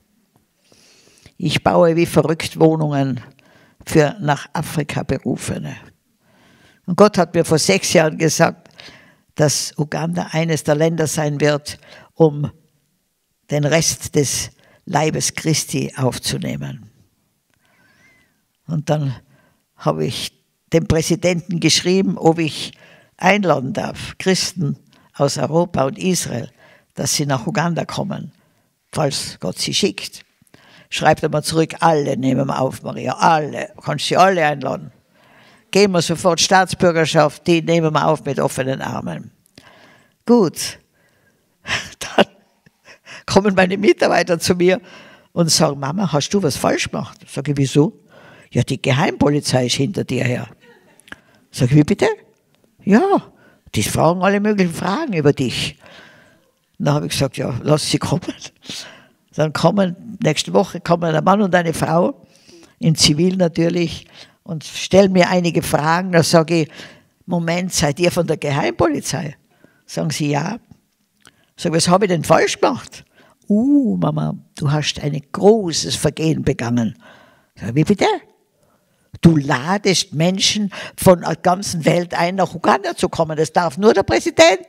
Ich baue wie verrückt Wohnungen für nach Afrika Berufene. Und Gott hat mir vor sechs Jahren gesagt, dass Uganda eines der Länder sein wird, um den Rest des Leibes Christi aufzunehmen. Und dann habe ich dem Präsidenten geschrieben, ob ich einladen darf, Christen aus Europa und Israel, dass sie nach Uganda kommen, falls Gott sie schickt. Schreibt er mal zurück, alle nehmen wir auf, Maria, alle, kannst sie alle einladen. Geben wir sofort Staatsbürgerschaft, die nehmen wir auf mit offenen Armen. Gut, dann kommen meine Mitarbeiter zu mir und sagen, Mama, hast du was falsch gemacht? Sag ich, wieso? Ja, die Geheimpolizei ist hinter dir her. Sag ich, wie bitte? Ja, die fragen alle möglichen Fragen über dich. Dann habe ich gesagt, ja, lass sie kommen. Dann kommen, nächste Woche kommen ein Mann und eine Frau, in Zivil natürlich, und stellen mir einige Fragen. Da sage ich, Moment, seid ihr von der Geheimpolizei? Sagen sie, ja. Sag ich, was habe ich denn falsch gemacht? Uh, Mama, du hast ein großes Vergehen begangen. Sag ich, wie bitte? Du ladest Menschen von der ganzen Welt ein, nach Uganda zu kommen. Das darf nur der Präsident.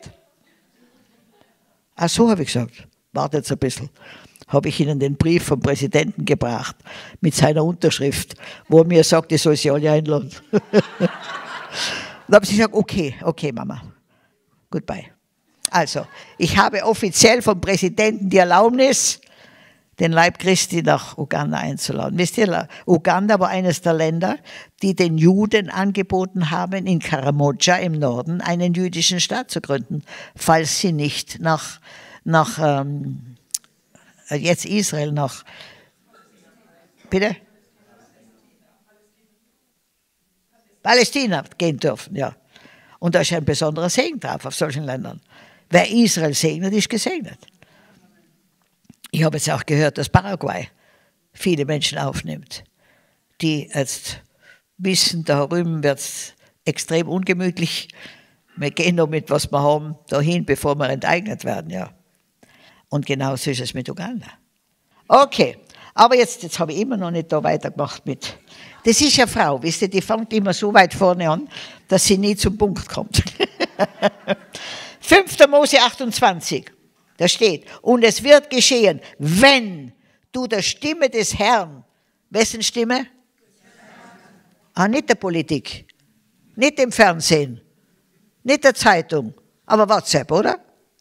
Ach so, habe ich gesagt. Wartet ein bisschen. Habe ich ihnen den Brief vom Präsidenten gebracht, mit seiner Unterschrift, wo er mir sagt, ich soll sie alle einladen. Dann haben sie gesagt, okay, okay, Mama, goodbye. Also, ich habe offiziell vom Präsidenten die Erlaubnis, den Leib Christi nach Uganda einzuladen. Wisst ihr, Uganda war eines der Länder, die den Juden angeboten haben, in Karamoja im Norden einen jüdischen Staat zu gründen, falls sie nicht nach, nach ähm, jetzt Israel, nach, bitte? Palästina gehen dürfen, ja. Und da ist ein besonderer Segen drauf auf solchen Ländern. Wer Israel segnet, ist gesegnet. Ich habe jetzt auch gehört, dass Paraguay viele Menschen aufnimmt, die jetzt wissen, da drüben wird es extrem ungemütlich. Wir gehen noch mit, was wir haben, dahin, bevor wir enteignet werden. Ja. Und genauso ist es mit Uganda. Okay, aber jetzt, jetzt habe ich immer noch nicht da weitergemacht mit. Das ist eine Frau, wisst ihr, die fängt immer so weit vorne an, dass sie nie zum Punkt kommt. fünfter Mose achtundzwanzig, da steht, und es wird geschehen, wenn du der Stimme des Herrn, wessen Stimme? Ah, nicht der Politik, nicht im Fernsehen, nicht der Zeitung, aber WhatsApp, oder?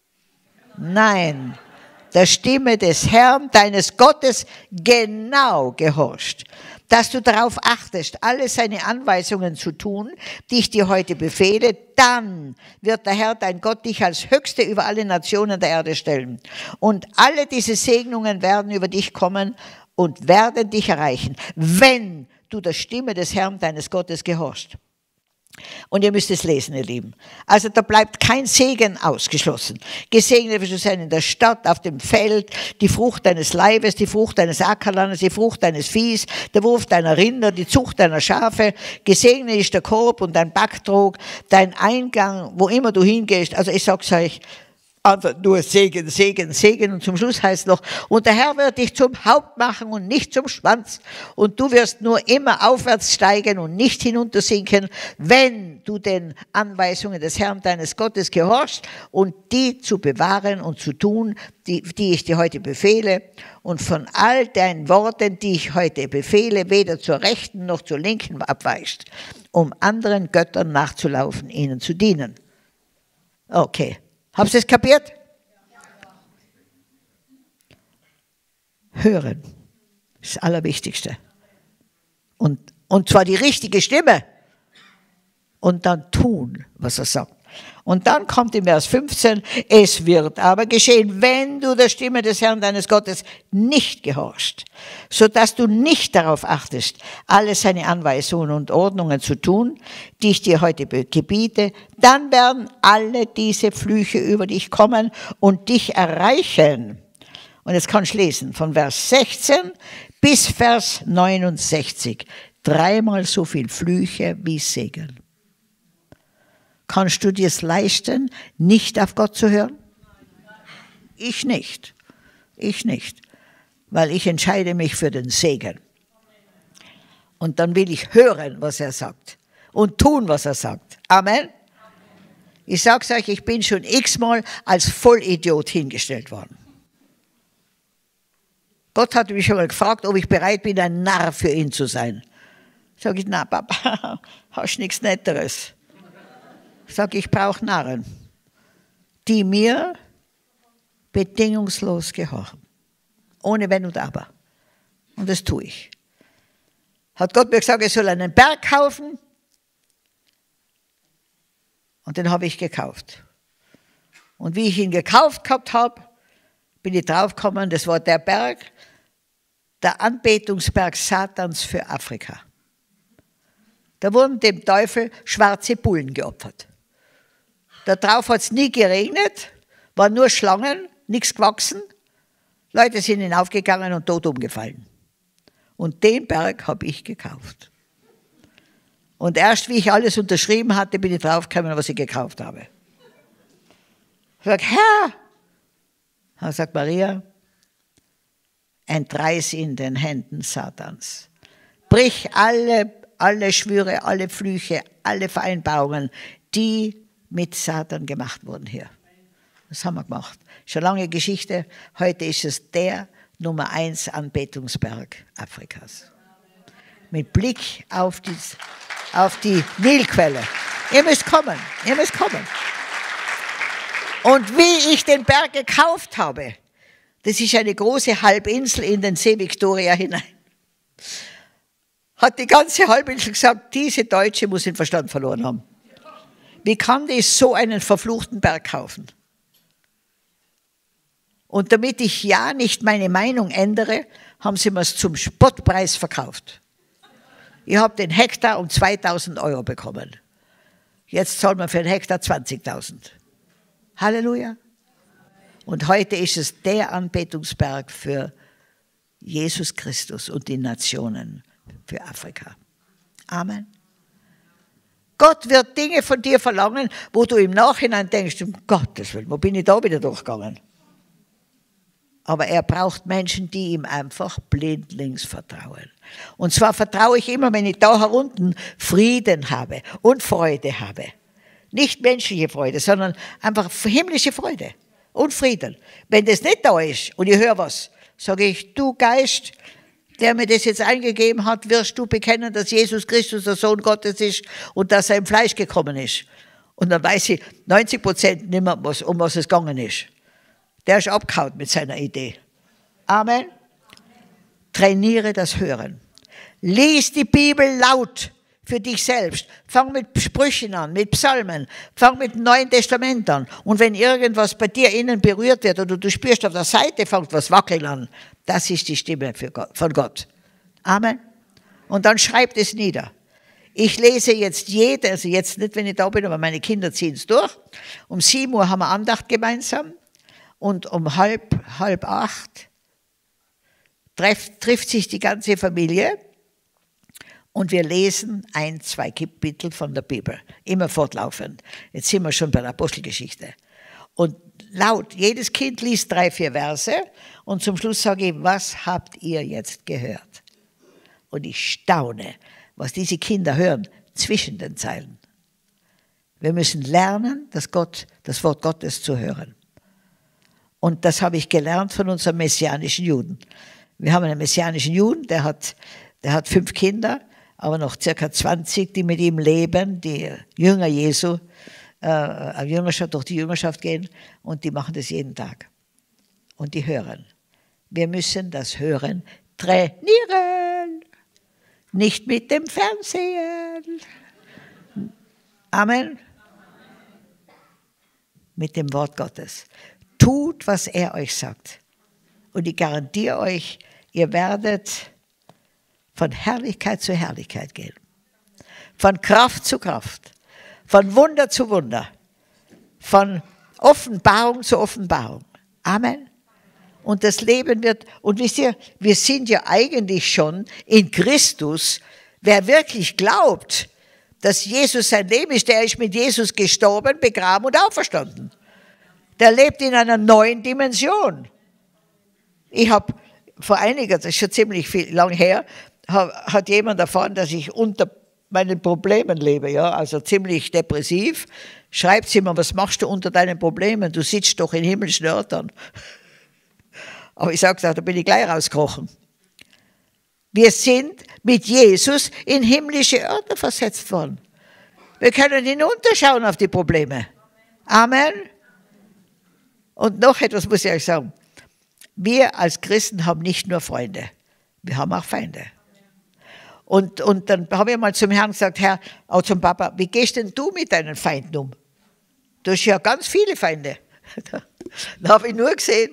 Nein, der Stimme des Herrn, deines Gottes, genau gehorcht, dass du darauf achtest, alle seine Anweisungen zu tun, die ich dir heute befehle, dann wird der Herr, dein Gott, dich als Höchste über alle Nationen der Erde stellen. Und alle diese Segnungen werden über dich kommen und werden dich erreichen, wenn du der Stimme des Herrn, deines Gottes, gehorchst. Und ihr müsst es lesen, ihr Lieben. Also da bleibt kein Segen ausgeschlossen. Gesegnet wirst du sein in der Stadt, auf dem Feld, die Frucht deines Leibes, die Frucht deines Ackerlandes, die Frucht deines Viehs, der Wurf deiner Rinder, die Zucht deiner Schafe. Gesegnet ist der Korb und dein Backtrog, dein Eingang, wo immer du hingehst. Also ich sag's euch, einfach nur Segen, Segen, Segen. Und zum Schluss heißt es noch, und der Herr wird dich zum Haupt machen und nicht zum Schwanz. Und du wirst nur immer aufwärts steigen und nicht hinuntersinken, wenn du den Anweisungen des Herrn, deines Gottes, gehorchst und die zu bewahren und zu tun, die, die ich dir heute befehle. Und von all deinen Worten, die ich heute befehle, weder zur rechten noch zur linken abweichst, um anderen Göttern nachzulaufen, ihnen zu dienen. Okay. Habt ihr es kapiert? Hören ist das Allerwichtigste. Und, und zwar die richtige Stimme. Und dann tun, was er sagt. Und dann kommt im Vers fünfzehn, es wird aber geschehen, wenn du der Stimme des Herrn deines Gottes nicht gehorchst, sodass du nicht darauf achtest, alle seine Anweisungen und Ordnungen zu tun, die ich dir heute gebiete, dann werden alle diese Flüche über dich kommen und dich erreichen. Und jetzt kannst du lesen, von Vers sechzehn bis Vers neunundsechzig, dreimal so viel Flüche wie Segen. Kannst du dir es leisten, nicht auf Gott zu hören? Ich nicht. Ich nicht. Weil ich entscheide mich für den Segen. Und dann will ich hören, was er sagt. Und tun, was er sagt. Amen. Ich sage es euch, ich bin schon x-mal als Vollidiot hingestellt worden. Gott hat mich schon mal gefragt, ob ich bereit bin, ein Narr für ihn zu sein. Sag ich, na Papa, hast nichts Netteres. Sag ich, brauche Narren, die mir bedingungslos gehorchen. Ohne Wenn und Aber. Und das tue ich. Hat Gott mir gesagt, ich soll einen Berg kaufen. Und den habe ich gekauft. Und wie ich ihn gekauft gehabt habe, bin ich draufgekommen, das war der Berg, der Anbetungsberg Satans für Afrika. Da wurden dem Teufel schwarze Bullen geopfert. Da drauf hat es nie geregnet, waren nur Schlangen, nichts gewachsen. Leute sind hinaufgegangen und tot umgefallen. Und den Berg habe ich gekauft. Und erst wie ich alles unterschrieben hatte, bin ich draufgekommen, was ich gekauft habe. Ich sage, Herr, er sagt Maria, entreiß sie in den Händen Satans. Brich alle, alle Schwüre, alle Flüche, alle Vereinbarungen, die mit Satan gemacht wurden hier. Das haben wir gemacht. Schon lange Geschichte. Heute ist es der Nummer eins Anbetungsberg Afrikas. Mit Blick auf die, auf die Nilquelle. Ihr müsst kommen. Ihr müsst kommen. Und wie ich den Berg gekauft habe, Das ist eine große Halbinsel in den See Victoria hinein. Hat die ganze Halbinsel gesagt, diese Deutsche muss den Verstand verloren haben. Wie kann die so einen verfluchten Berg kaufen? Und damit ich ja nicht meine Meinung ändere, haben sie mir es zum Spottpreis verkauft. Ich habe den Hektar um zweitausend Euro bekommen. Jetzt zahlen wir für den Hektar zwanzigtausend. Halleluja. Und heute ist es der Anbetungsberg für Jesus Christus und die Nationen, für Afrika. Amen. Gott wird Dinge von dir verlangen, wo du im Nachhinein denkst, um Gottes Willen, wo bin ich da wieder durchgegangen? Aber er braucht Menschen, die ihm einfach blindlings vertrauen. Und zwar vertraue ich immer, wenn ich da herunten Frieden habe und Freude habe. Nicht menschliche Freude, sondern einfach himmlische Freude und Frieden. Wenn das nicht da ist und ich höre was, sage ich, du Geist, der mir das jetzt eingegeben hat, wirst du bekennen, dass Jesus Christus der Sohn Gottes ist und dass er im Fleisch gekommen ist. Und dann weiß ich neunzig Prozent nicht mehr, was, um was es gegangen ist. Der ist abgehauen mit seiner Idee. Amen. Trainiere das Hören. Lies die Bibel laut für dich selbst. Fang mit Sprüchen an, mit Psalmen. Fang mit dem Neuen Testament an. Und wenn irgendwas bei dir innen berührt wird oder du spürst auf der Seite, fängt was wackeln an. Das ist die Stimme für Gott, von Gott. Amen. Und dann schreibt es nieder. Ich lese jetzt jede, also jetzt nicht, wenn ich da bin, aber meine Kinder ziehen es durch. Um sieben Uhr haben wir Andacht gemeinsam. Und um halb, halb acht trifft, trifft sich die ganze Familie und wir lesen ein, zwei Kapitel von der Bibel. Immer fortlaufend. Jetzt sind wir schon bei der Apostelgeschichte. Und laut, jedes Kind liest drei, vier Verse und zum Schluss sage ich, was habt ihr jetzt gehört? Und ich staune, was diese Kinder hören zwischen den Zeilen. Wir müssen lernen, das, Gott, das Wort Gottes zu hören. Und das habe ich gelernt von unserem messianischen Juden. Wir haben einen messianischen Juden, der hat, der hat fünf Kinder, aber noch circa zwanzig, die mit ihm leben, die Jünger Jesu, äh, Jüngerschaft, durch die Jüngerschaft gehen und die machen das jeden Tag. Und die hören. Wir müssen das Hören trainieren, nicht mit dem Fernsehen. Amen. Mit dem Wort Gottes. Tut, was er euch sagt. Und ich garantiere euch, ihr werdet von Herrlichkeit zu Herrlichkeit gehen. Von Kraft zu Kraft. Von Wunder zu Wunder. Von Offenbarung zu Offenbarung. Amen. Und das Leben wird, und wisst ihr, wir sind ja eigentlich schon in Christus. Wer wirklich glaubt, dass Jesus sein Leben ist, der ist mit Jesus gestorben, begraben und auferstanden. Der lebt in einer neuen Dimension. Ich habe vor einiger, das ist schon ziemlich viel, lang her, hat jemand erfahren, dass ich unter meinen Problemen lebe, ja, also ziemlich depressiv. Schreibt sie mir, was machst du unter deinen Problemen? Du sitzt doch in himmlischen Örtern. Aber ich sage, da bin ich gleich rausgekrochen. Wir sind mit Jesus in himmlische Örter versetzt worden. Wir können hinunterschauen auf die Probleme. Amen. Und noch etwas muss ich euch sagen. Wir als Christen haben nicht nur Freunde, wir haben auch Feinde. Und, und dann habe ich mal zum Herrn gesagt, Herr, auch zum Papa, wie gehst denn du mit deinen Feinden um? Du hast ja ganz viele Feinde. Dann habe ich nur gesehen,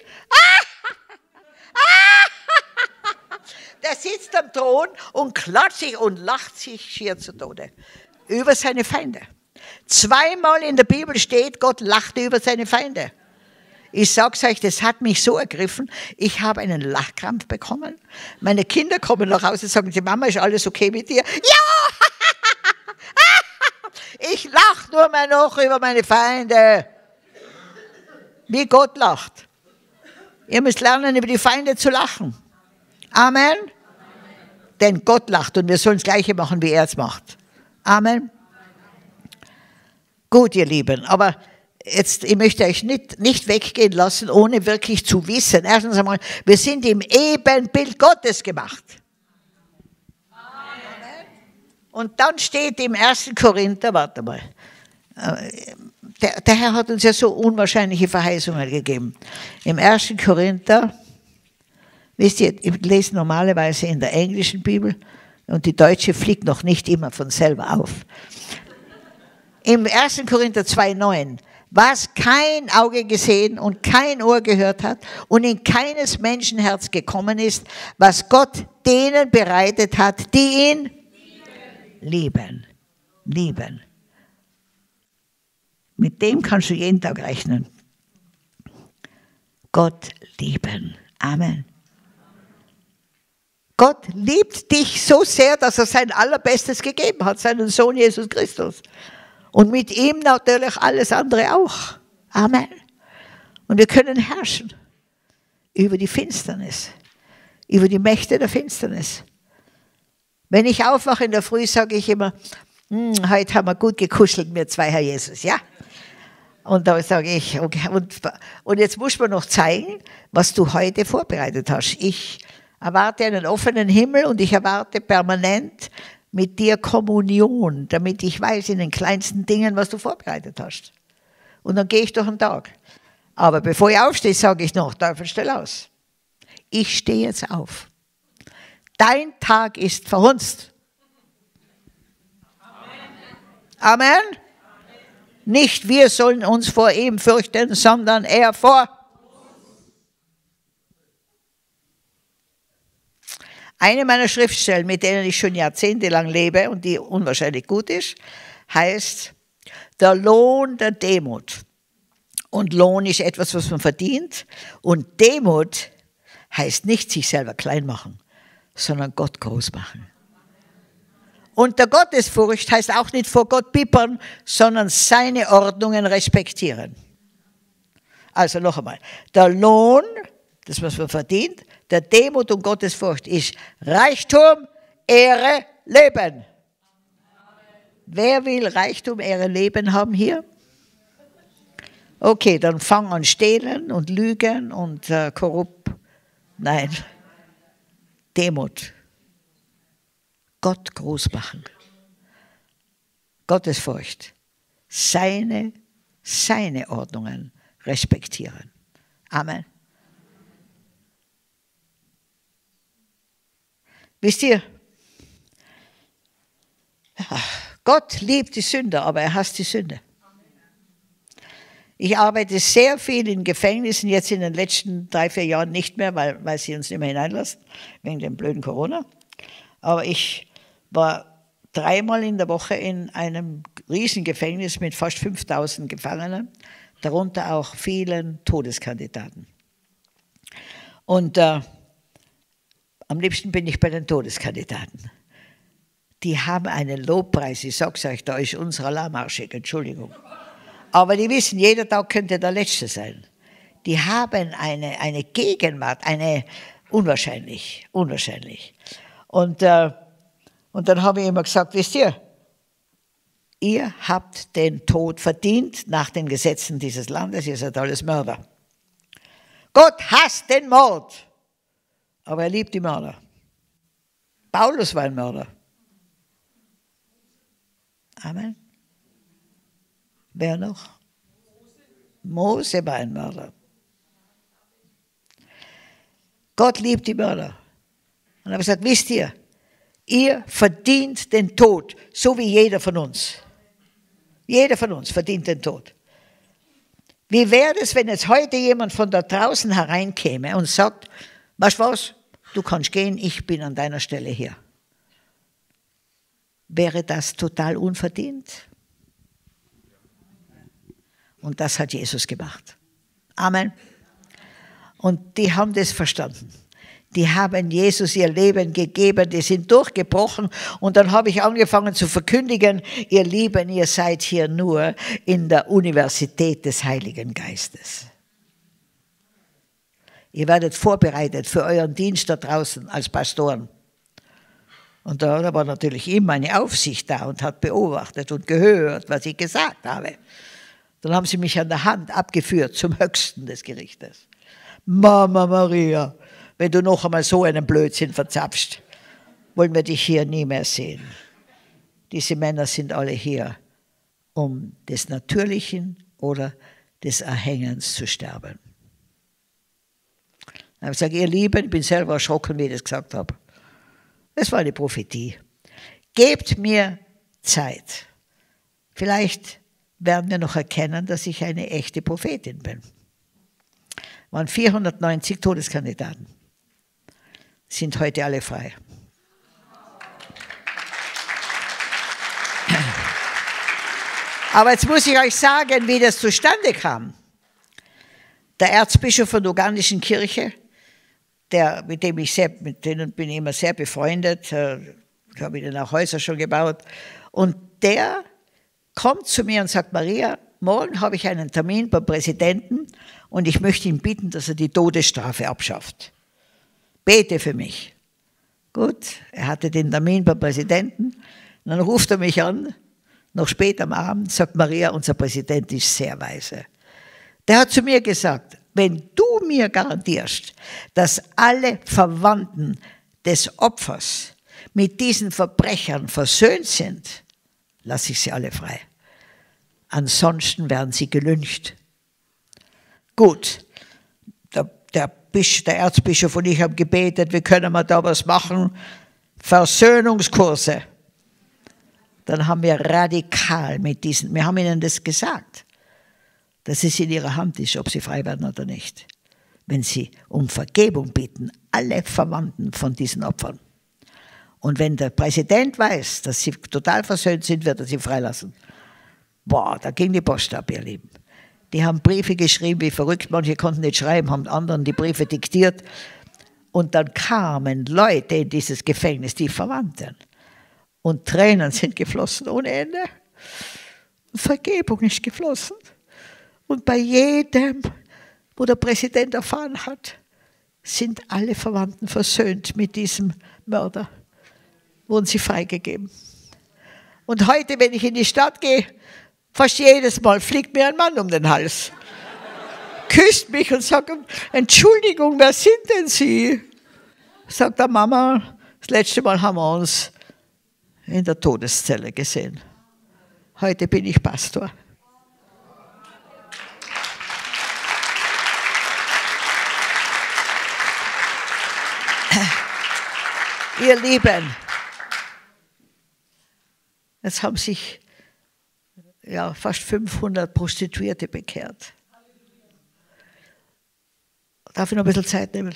der sitzt am Thron und klatscht sich und lacht sich schier zu Tode über seine Feinde. Zweimal in der Bibel steht, Gott lachte über seine Feinde. Ich sag's euch, das hat mich so ergriffen, ich habe einen Lachkrampf bekommen. Meine Kinder kommen nach Hause und sagen, die Mama, ist alles okay mit dir? Ja! Ich lache nur mehr noch über meine Feinde. Wie Gott lacht. Ihr müsst lernen, über die Feinde zu lachen. Amen. Amen. Denn Gott lacht und wir sollen das Gleiche machen, wie er es macht. Amen. Gut, ihr Lieben, aber jetzt, ich möchte euch nicht, nicht weggehen lassen, ohne wirklich zu wissen. Erstens einmal, wir sind im Ebenbild Gottes gemacht. Amen. Und dann steht im ersten Korinther, warte mal, der, der Herr hat uns ja so unwahrscheinliche Verheißungen gegeben. Im ersten Korinther, wisst ihr, ich lese normalerweise in der englischen Bibel und die deutsche fliegt noch nicht immer von selber auf. Im ersten Korinther zwei neun, was kein Auge gesehen und kein Ohr gehört hat und in keines Menschenherz gekommen ist, was Gott denen bereitet hat, die ihn lieben. Lieben. Mit dem kannst du jeden Tag rechnen. Gott lieben. Amen. Gott liebt dich so sehr, dass er sein Allerbestes gegeben hat, seinen Sohn Jesus Christus. Und mit ihm natürlich alles andere auch. Amen. Und wir können herrschen über die Finsternis, über die Mächte der Finsternis. Wenn ich aufwache in der Früh, sage ich immer, hm, heute haben wir gut gekuschelt, wir zwei, Herr Jesus, ja? Und da sage ich, okay, und, und jetzt muss man noch zeigen, was du heute vorbereitet hast. Ich erwarte einen offenen Himmel und ich erwarte permanent mit dir Kommunion, damit ich weiß in den kleinsten Dingen, was du vorbereitet hast. Und dann gehe ich durch den Tag. Aber bevor ich aufstehe, sage ich noch, Teufel, stell aus. Ich stehe jetzt auf. Dein Tag ist verhunzt. Amen. Amen. Nicht wir sollen uns vor ihm fürchten, sondern er vor. Eine meiner Schriftstellen, mit denen ich schon jahrzehntelang lebe und die unwahrscheinlich gut ist, heißt, der Lohn der Demut. Und Lohn ist etwas, was man verdient. Und Demut heißt nicht sich selber klein machen, sondern Gott groß machen. Und der Gottesfurcht heißt auch nicht vor Gott bippern, sondern seine Ordnungen respektieren. Also noch einmal, der Lohn, das was man verdient, der Demut und Gottesfurcht ist Reichtum, Ehre, Leben. Wer will Reichtum, Ehre, Leben haben hier? Okay, dann fang an stehlen und lügen und äh, korrupt. Nein, Demut. Gott groß machen. Gottesfurcht. Seine, seine Ordnungen respektieren. Amen. Wisst ihr, Gott liebt die Sünder, aber er hasst die Sünde. Ich arbeite sehr viel in Gefängnissen, jetzt in den letzten drei, vier Jahren nicht mehr, weil, weil sie uns nicht mehr hineinlassen, wegen dem blöden Corona. Aber ich war dreimal in der Woche in einem Riesengefängnis mit fast fünftausend Gefangenen, darunter auch vielen Todeskandidaten. Und äh, am liebsten bin ich bei den Todeskandidaten. Die haben einen Lobpreis, ich sag's euch, da ist unser Alarmarschig, Entschuldigung. Aber die wissen, jeder Tag könnte der letzte sein. Die haben eine, eine Gegenwart, eine unwahrscheinlich, unwahrscheinlich. Und, äh, und dann habe ich immer gesagt, wisst ihr, ihr habt den Tod verdient nach den Gesetzen dieses Landes, ihr seid alles Mörder. Gott hasst den Mord, aber er liebt die Mörder. Paulus war ein Mörder. Amen. Wer noch? Mose war ein Mörder. Gott liebt die Mörder. Und er hat gesagt, wisst ihr, ihr verdient den Tod, so wie jeder von uns. Jeder von uns verdient den Tod. Wie wäre es, wenn jetzt heute jemand von da draußen hereinkäme und sagt, weißt du was, du kannst gehen, ich bin an deiner Stelle hier. Wäre das total unverdient? Und das hat Jesus gemacht. Amen. Und die haben das verstanden. Die haben Jesus ihr Leben gegeben, die sind durchgebrochen. Und dann habe ich angefangen zu verkündigen, ihr Lieben, ihr seid hier nur in der Universität des Heiligen Geistes. Ihr werdet vorbereitet für euren Dienst da draußen als Pastoren. Und da war natürlich immer eine Aufsicht da und hat beobachtet und gehört, was ich gesagt habe. Dann haben sie mich an der Hand abgeführt zum Höchsten des Gerichtes. Mama Maria, wenn du noch einmal so einen Blödsinn verzapfst, wollen wir dich hier nie mehr sehen. Diese Männer sind alle hier, um des natürlichen oder des Erhängens zu sterben. Dann habe ich gesagt, ihr Lieben, ich bin selber erschrocken, wie ich das gesagt habe. Das war eine Prophetie. Gebt mir Zeit. Vielleicht werden wir noch erkennen, dass ich eine echte Prophetin bin. Es waren vierhundertneunzig Todeskandidaten. Sind heute alle frei. Aber jetzt muss ich euch sagen, wie das zustande kam. Der Erzbischof von der ugandischen Kirche, der, mit dem ich sehr, mit denen bin ich immer sehr befreundet, ich habe ihnen auch Häuser schon gebaut, und der kommt zu mir und sagt, Maria, morgen habe ich einen Termin beim Präsidenten und ich möchte ihn bitten, dass er die Todesstrafe abschafft. Bete für mich. Gut, er hatte den Termin beim Präsidenten, und dann ruft er mich an, noch spät am Abend, sagt Maria, unser Präsident ist sehr weise. Der hat zu mir gesagt, wenn du mir garantierst, dass alle Verwandten des Opfers mit diesen Verbrechern versöhnt sind, lasse ich sie alle frei. Ansonsten werden sie gelyncht. Gut, der, der, Bisch, der Erzbischof und ich haben gebetet, wie können wir da was machen? Versöhnungskurse. Dann haben wir radikal mit diesen, wir haben ihnen das gesagt, dass es in ihrer Hand ist, ob sie frei werden oder nicht. Wenn sie um Vergebung bitten, alle Verwandten von diesen Opfern. Und wenn der Präsident weiß, dass sie total versöhnt sind, wird er sie freilassen. Boah, da ging die Post ab, ihr Lieben. Die haben Briefe geschrieben wie verrückt, manche konnten nicht schreiben, haben anderen die Briefe diktiert. Und dann kamen Leute in dieses Gefängnis, die Verwandten. Und Tränen sind geflossen ohne Ende. Und Vergebung ist geflossen. Und bei jedem, wo der Präsident erfahren hat, sind alle Verwandten versöhnt mit diesem Mörder. Wurden sie freigegeben. Und heute, wenn ich in die Stadt gehe, fast jedes Mal fliegt mir ein Mann um den Hals. Küsst mich und sagt, Entschuldigung, wer sind denn Sie? Sagt der Mama, das letzte Mal haben wir uns in der Todeszelle gesehen. Heute bin ich Pastor. Ihr Lieben, jetzt haben sich ja, fast fünfhundert Prostituierte bekehrt. Darf ich noch ein bisschen Zeit nehmen?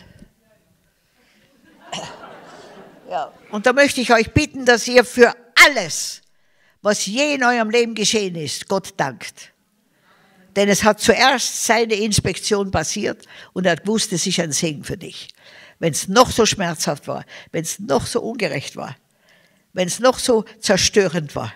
Ja. Und da möchte ich euch bitten, dass ihr für alles, was je in eurem Leben geschehen ist, Gott dankt. Denn es hat zuerst seine Inspektion passiert und er hat gewusst, es ist ein Segen für dich. Wenn es noch so schmerzhaft war, wenn es noch so ungerecht war, wenn es noch so zerstörend war,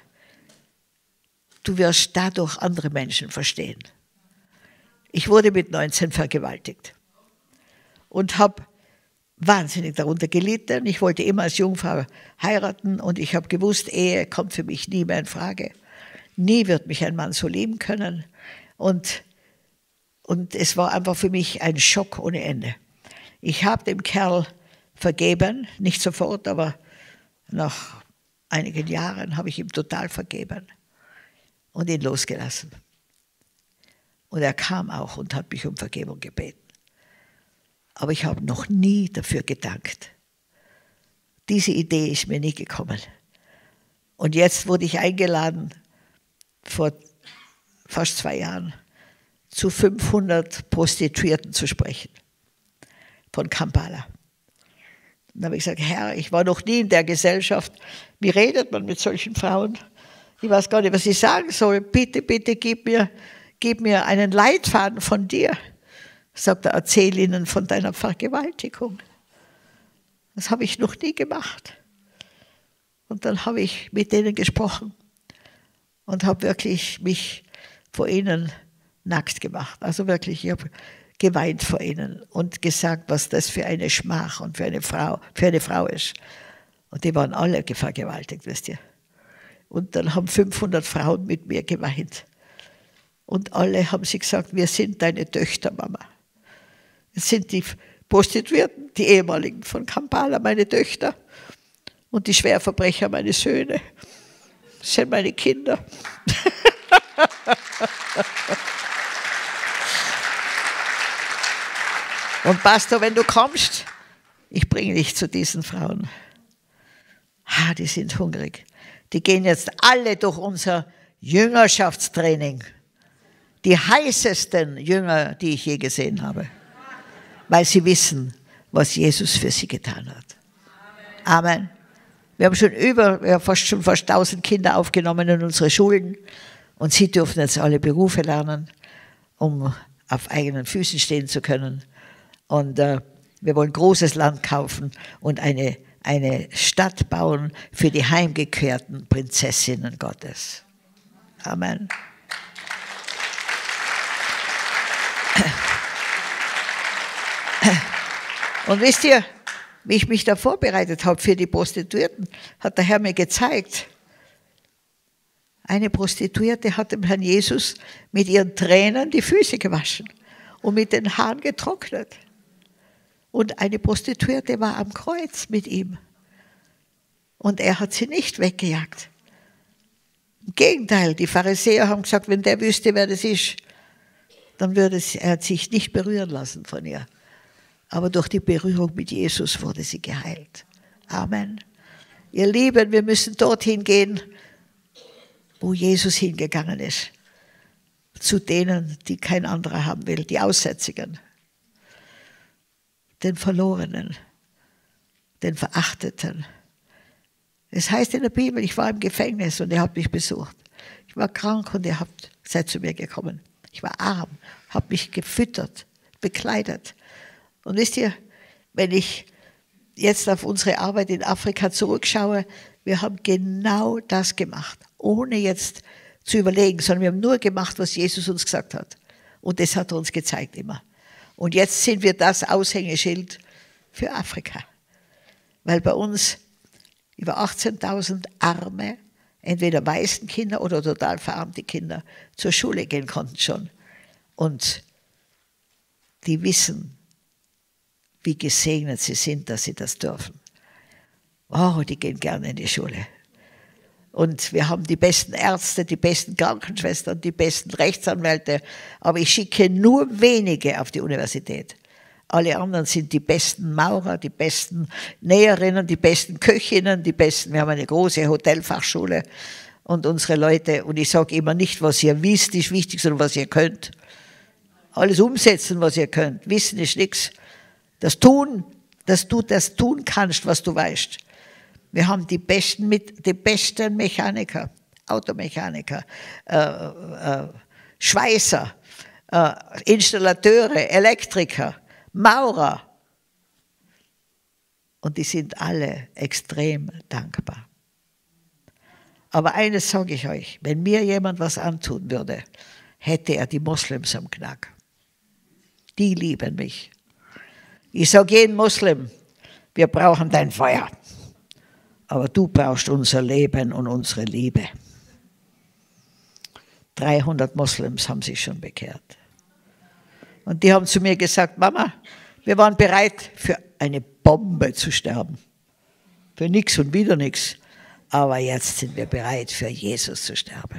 du wirst dadurch andere Menschen verstehen. Ich wurde mit neunzehn vergewaltigt und habe wahnsinnig darunter gelitten. Ich wollte immer als Jungfrau heiraten und ich habe gewusst, Ehe kommt für mich nie mehr in Frage. Nie wird mich ein Mann so lieben können. Und, und es war einfach für mich ein Schock ohne Ende. Ich habe dem Kerl vergeben, nicht sofort, aber nach einigen Jahren habe ich ihm total vergeben und ihn losgelassen. Und er kam auch und hat mich um Vergebung gebeten. Aber ich habe noch nie dafür gedankt. Diese Idee ist mir nie gekommen. Und jetzt wurde ich eingeladen, vor fast zwei Jahren, zu fünfhundert Prostituierten zu sprechen. Von Kampala. Und dann habe ich gesagt, Herr, ich war noch nie in der Gesellschaft. Wie redet man mit solchen Frauen? Ich weiß gar nicht, was ich sagen soll. Bitte, bitte, gib mir, gib mir einen Leitfaden von dir. Sagt er, erzähl ihnen von deiner Vergewaltigung. Das habe ich noch nie gemacht. Und dann habe ich mit denen gesprochen und habe wirklich mich vor ihnen nackt gemacht. Also wirklich, ich habe geweint vor ihnen und gesagt, was das für eine Schmach und für eine Frau, für eine Frau ist. Und die waren alle vergewaltigt, wisst ihr. Und dann haben fünfhundert Frauen mit mir geweint. Und alle haben sie gesagt, wir sind deine Töchter, Mama. Es sind die Prostituierten, die ehemaligen von Kampala, meine Töchter. Und die Schwerverbrecher, meine Söhne. Das sind meine Kinder. Und Pastor, wenn du kommst, ich bringe dich zu diesen Frauen. Ah, die sind hungrig. Die gehen jetzt alle durch unser Jüngerschaftstraining. Die heißesten Jünger, die ich je gesehen habe. Weil sie wissen, was Jesus für sie getan hat. Amen. Wir haben schon über, wir haben fast schon fast tausend Kinder aufgenommen in unsere Schulen. Und sie dürfen jetzt alle Berufe lernen, um auf eigenen Füßen stehen zu können. Und äh, wir wollen großes Land kaufen und eine, eine Stadt bauen für die heimgekehrten Prinzessinnen Gottes. Amen. Und wisst ihr, wie ich mich da vorbereitet habe für die Prostituierten, hat der Herr mir gezeigt. Eine Prostituierte hat dem Herrn Jesus mit ihren Tränen die Füße gewaschen und mit den Haaren getrocknet. Und eine Prostituierte war am Kreuz mit ihm. Und er hat sie nicht weggejagt. Im Gegenteil, die Pharisäer haben gesagt, wenn der wüsste, wer das ist, dann würde er sich nicht berühren lassen von ihr. Aber durch die Berührung mit Jesus wurde sie geheilt. Amen. Ihr Lieben, wir müssen dorthin gehen, wo Jesus hingegangen ist. Zu denen, die kein anderer haben will, die Aussätzigen, den Verlorenen, den Verachteten. Es heißt in der Bibel, ich war im Gefängnis und ihr habt mich besucht. Ich war krank und ihr habt, seid zu mir gekommen. Ich war arm, habt mich gefüttert, bekleidet. Und wisst ihr, wenn ich jetzt auf unsere Arbeit in Afrika zurückschaue, wir haben genau das gemacht, ohne jetzt zu überlegen, sondern wir haben nur gemacht, was Jesus uns gesagt hat. Und das hat er uns gezeigt immer. Und jetzt sind wir das Aushängeschild für Afrika. Weil bei uns über achtzehntausend arme, entweder Waisenkinder oder total verarmte Kinder zur Schule gehen konnten schon. Und die wissen, wie gesegnet sie sind, dass sie das dürfen. Oh, die gehen gerne in die Schule. Und wir haben die besten Ärzte, die besten Krankenschwestern, die besten Rechtsanwälte. Aber ich schicke nur wenige auf die Universität. Alle anderen sind die besten Maurer, die besten Näherinnen, die besten Köchinnen, die besten. Wir haben eine große Hotelfachschule und unsere Leute. Und ich sage immer nicht, was ihr wisst, ist wichtig, sondern was ihr könnt. Alles umsetzen, was ihr könnt. Wissen ist nichts. Das Tun, dass du das tun kannst, was du weißt. Wir haben die besten, die besten Mechaniker, Automechaniker, äh, äh, Schweißer, äh, Installateure, Elektriker, Maurer. Und die sind alle extrem dankbar. Aber eines sage ich euch, wenn mir jemand was antun würde, hätte er die Moslems am Knack. Die lieben mich. Ich sage jedem Muslim, wir brauchen dein Feuer, aber du brauchst unser Leben und unsere Liebe. dreihundert Moslems haben sich schon bekehrt. Und die haben zu mir gesagt, Mama, wir waren bereit, für eine Bombe zu sterben. Für nichts und wieder nichts. Aber jetzt sind wir bereit, für Jesus zu sterben.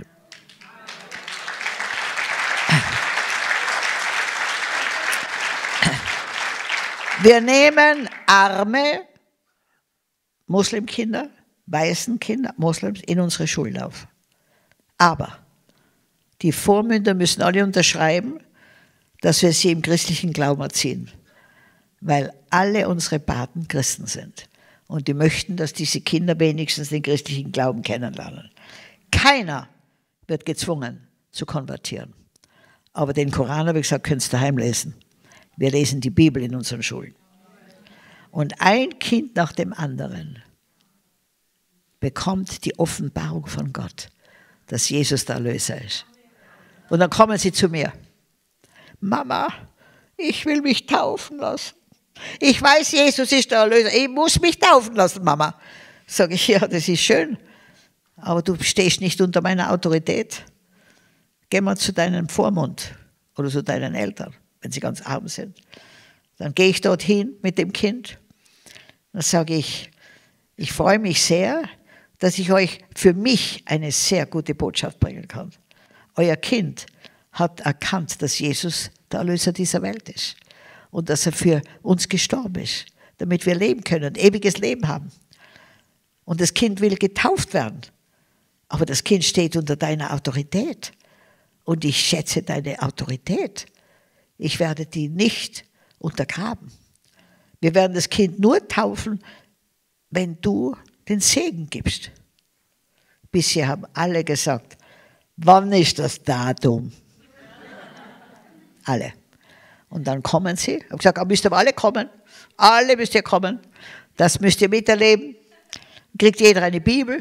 Wir nehmen arme Muslimkinder, Waisenkinder, Moslems in unsere Schulen auf. Aber die Vormünder müssen alle unterschreiben, dass wir sie im christlichen Glauben erziehen. Weil alle unsere Paten Christen sind. Und die möchten, dass diese Kinder wenigstens den christlichen Glauben kennenlernen. Keiner wird gezwungen zu konvertieren. Aber den Koran, habe ich gesagt, könnt ihr daheim lesen. Wir lesen die Bibel in unseren Schulen. Und ein Kind nach dem anderen bekommt die Offenbarung von Gott, dass Jesus der Erlöser ist. Und dann kommen sie zu mir. Mama, ich will mich taufen lassen. Ich weiß, Jesus ist der Erlöser. Ich muss mich taufen lassen, Mama. Sage ich, ja, das ist schön. Aber du stehst nicht unter meiner Autorität. Geh mal zu deinem Vormund oder zu deinen Eltern, wenn sie ganz arm sind. Dann gehe ich dorthin mit dem Kind. Dann sage ich, ich freue mich sehr, dass ich euch für mich eine sehr gute Botschaft bringen kann. Euer Kind hat erkannt, dass Jesus der Erlöser dieser Welt ist. und dass er für uns gestorben ist, damit wir leben können, ewiges Leben haben. Und das Kind will getauft werden, aber das Kind steht unter deiner Autorität und ich schätze deine Autorität. Ich werde die nicht untergraben. Wir werden das Kind nur taufen, wenn du den Segen gibst. Bisher haben alle gesagt, wann ist das Datum? Alle. Und dann kommen sie. Ich habe gesagt, aber müsst ihr alle kommen. Alle müsst ihr kommen. Das müsst ihr miterleben. Kriegt jeder eine Bibel.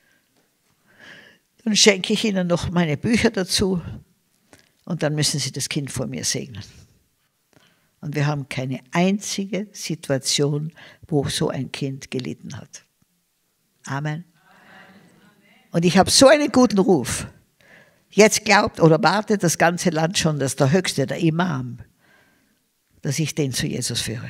Dann schenke ich ihnen noch meine Bücher dazu. Und dann müssen sie das Kind vor mir segnen. Und wir haben keine einzige Situation, wo so ein Kind gelitten hat. Amen. Und ich habe so einen guten Ruf. Jetzt glaubt oder wartet das ganze Land schon, dass der Höchste, der Imam, dass ich den zu Jesus führe.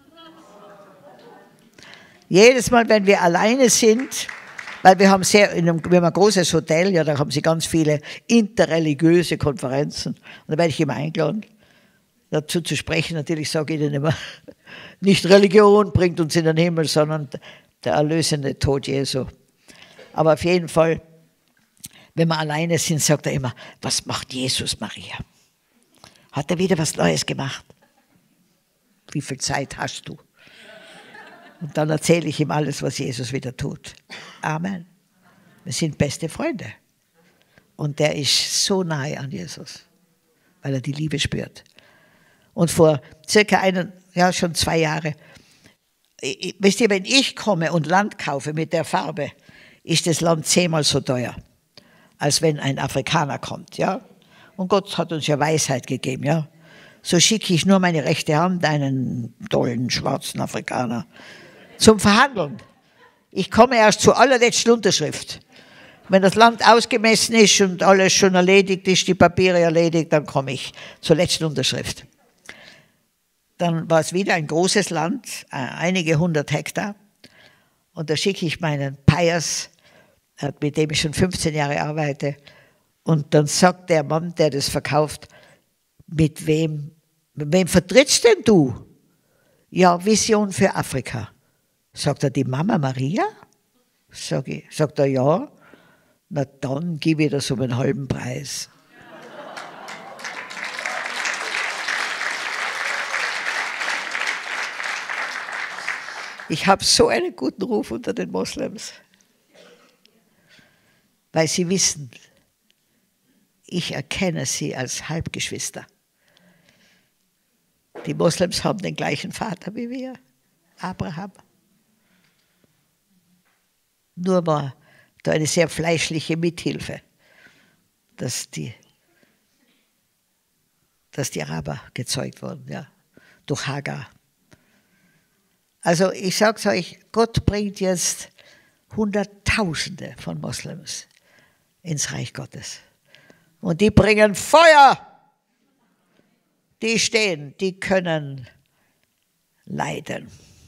Jedes Mal, wenn wir alleine sind, weil wir haben, sehr, in einem, wir haben ein großes Hotel, ja, da haben sie ganz viele interreligiöse Konferenzen. Und da werde ich immer eingeladen, dazu zu sprechen. Natürlich sage ich ihnen immer, nicht Religion bringt uns in den Himmel, sondern der erlösende Tod Jesu. Aber auf jeden Fall, wenn wir alleine sind, sagt er immer, was macht Jesus, Maria? Hat er wieder was Neues gemacht? Wie viel Zeit hast du? Und dann erzähle ich ihm alles, was Jesus wieder tut. Amen. Wir sind beste Freunde. Und der ist so nahe an Jesus, weil er die Liebe spürt. Und vor circa einen, ja schon zwei Jahren, wisst ihr, wenn ich komme und Land kaufe mit der Farbe, ist das Land zehnmal so teuer, als wenn ein Afrikaner kommt, ja. Und Gott hat uns ja Weisheit gegeben, ja. So schicke ich nur meine rechte Hand einen tollen schwarzen Afrikaner zum Verhandeln. Ich komme erst zur allerletzten Unterschrift. Wenn das Land ausgemessen ist und alles schon erledigt ist, die Papiere erledigt, dann komme ich zur letzten Unterschrift. Dann war es wieder ein großes Land, einige hundert Hektar. Und da schicke ich meinen Pius, mit dem ich schon fünfzehn Jahre arbeite. Und dann sagt der Mann, der das verkauft, mit wem, mit wem vertrittst denn du? Ja, Vision für Afrika. Sagt er, die Mama Maria? Sag ich, sagt er, ja. Na dann gebe ich das um einen halben Preis. Ich habe so einen guten Ruf unter den Moslems, weil sie wissen, ich erkenne sie als Halbgeschwister. Die Moslems haben den gleichen Vater wie wir, Abraham. Nur war da eine sehr fleischliche Mithilfe, dass die, dass die Araber gezeugt wurden, ja, durch Hagar. Also ich sage es euch, Gott bringt jetzt Hunderttausende von Moslems ins Reich Gottes. Und die bringen Feuer. Die stehen, die können leiden.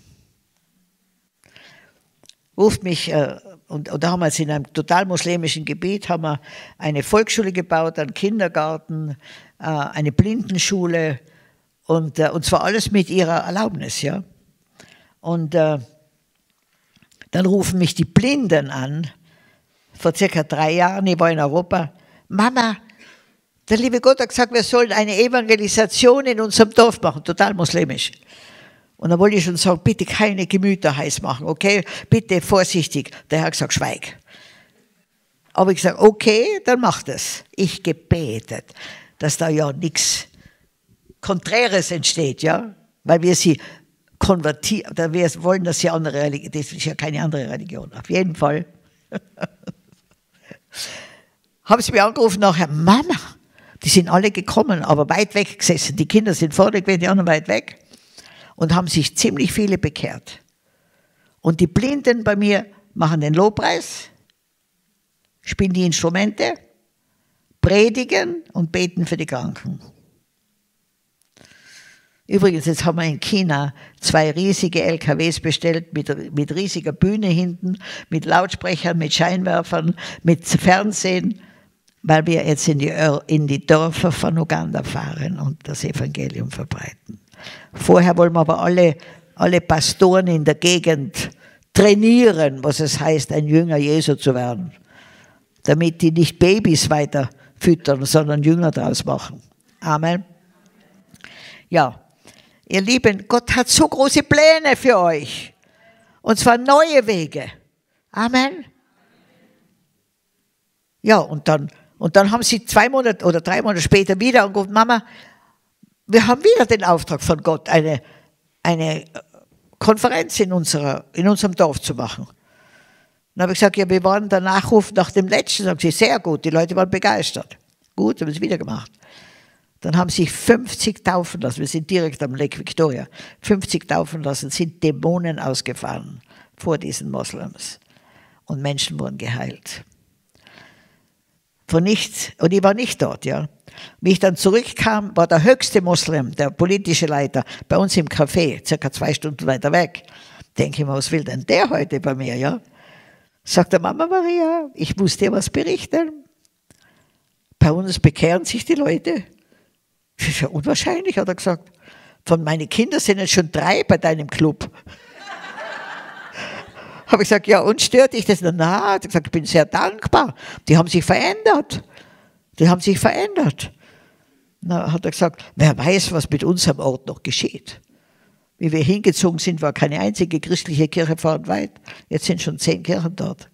Ruft mich, äh, und, und damals in einem total muslimischen Gebiet haben wir eine Volksschule gebaut, einen Kindergarten, äh, eine Blindenschule und, äh, und zwar alles mit ihrer Erlaubnis, ja. Und äh, dann rufen mich die Blinden an, vor circa drei Jahren, ich war in Europa, Mama, der liebe Gott hat gesagt, wir sollen eine Evangelisation in unserem Dorf machen, total muslimisch. Und dann wollte ich schon sagen, bitte keine Gemüter heiß machen, okay, bitte vorsichtig. Der Herr hat gesagt, schweig. Aber ich gesagt, okay, dann mach das. Ich gebetet, dass da ja nichts Konträres entsteht, ja, weil wir sie konvertieren, wir wollen, dass sie andere Religion, das ist ja keine andere Religion, auf jeden Fall. Haben sie mir angerufen nachher, Mama, die sind alle gekommen, aber weit weg gesessen. Die Kinder sind vorne gewesen, die anderen weit weg. Und haben sich ziemlich viele bekehrt. Und die Blinden bei mir machen den Lobpreis, spielen die Instrumente, predigen und beten für die Kranken. Übrigens, jetzt haben wir in China zwei riesige L K Ws bestellt, mit, mit riesiger Bühne hinten, mit Lautsprechern, mit Scheinwerfern, mit Fernsehen, weil wir jetzt in die, in die Dörfer von Uganda fahren und das Evangelium verbreiten. Vorher wollen wir aber alle, alle Pastoren in der Gegend trainieren, was es heißt, ein Jünger Jesu zu werden. Damit die nicht Babys weiter füttern, sondern Jünger daraus machen. Amen. Ja, ihr Lieben, Gott hat so große Pläne für euch. Und zwar neue Wege. Amen. Ja, und dann, und dann haben sie zwei Monate oder drei Monate später wieder angerufen, Mama, wir haben wieder den Auftrag von Gott, eine, eine Konferenz in, unserer, in unserem Dorf zu machen. Dann habe ich gesagt, ja, wir waren der Nachruf nach dem letzten. Sagen sie, sehr gut, die Leute waren begeistert. Gut, haben es wieder gemacht. Dann haben sich fünfzig taufen lassen, wir sind direkt am Lake Victoria, fünfzig taufen lassen, sind Dämonen ausgefahren vor diesen Moslems. Und Menschen wurden geheilt. Von nichts, und ich war nicht dort, ja. Wie ich dann zurückkam, war der höchste Moslem, der politische Leiter, bei uns im Café, circa zwei Stunden weiter weg. Denke ich mir, was will denn der heute bei mir, ja? Sagt der Mama Maria, ich muss dir was berichten. Bei uns bekehren sich die Leute. Das ist ja unwahrscheinlich, hat er gesagt. Von meinen Kindern sind jetzt schon drei bei deinem Club. Habe ich gesagt, ja, und stört dich das? Na, hat er gesagt, ich bin sehr dankbar. Die haben sich verändert. Die haben sich verändert. Na, hat er gesagt, wer weiß, was mit unserem Ort noch geschieht. Wie wir hingezogen sind, war keine einzige christliche Kirche fort und weit. Jetzt sind schon zehn Kirchen dort.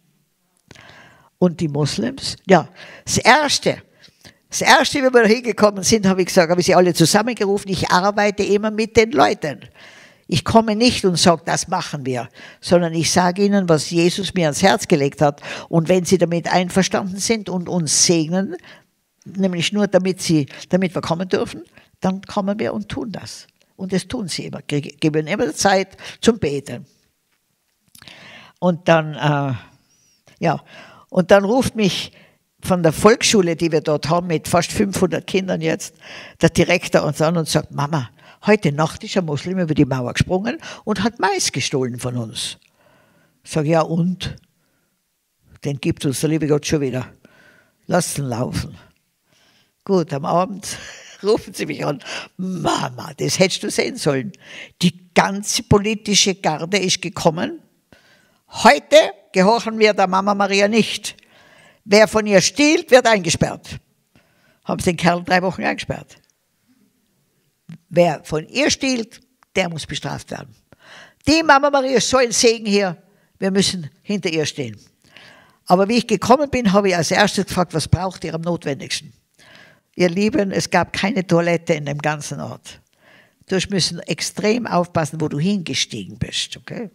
Und die Moslems, ja, das Erste, das Erste, wie wir da hingekommen sind, habe ich gesagt, habe ich sie alle zusammengerufen, ich arbeite immer mit den Leuten. Ich komme nicht und sage, das machen wir, sondern ich sage ihnen, was Jesus mir ans Herz gelegt hat. Und wenn sie damit einverstanden sind und uns segnen, nämlich nur damit, sie, damit wir kommen dürfen, dann kommen wir und tun das. Und das tun sie immer, geben immer Zeit zum Beten. Und dann, äh, ja, und dann ruft mich von der Volksschule, die wir dort haben, mit fast fünfhundert Kindern jetzt, der Direktor uns an und sagt, Mama, heute Nacht ist ein Muslim über die Mauer gesprungen und hat Mais gestohlen von uns. Ich sage, ja und? Den gibt uns der liebe Gott schon wieder. Lasst ihn laufen. Gut, am Abend rufen sie mich an, Mama, das hättest du sehen sollen. Die ganze politische Garde ist gekommen. Heute gehorchen wir der Mama Maria nicht. Wer von ihr stiehlt, wird eingesperrt. Haben sie den Kerl drei Wochen eingesperrt. Wer von ihr stiehlt, der muss bestraft werden. Die Mama Maria ist so ein Segen hier, wir müssen hinter ihr stehen. Aber wie ich gekommen bin, habe ich als erstes gefragt, was braucht ihr am notwendigsten? Ihr Lieben, es gab keine Toilette in dem ganzen Ort. Du müssen extrem aufpassen, wo du hingestiegen bist. Okay?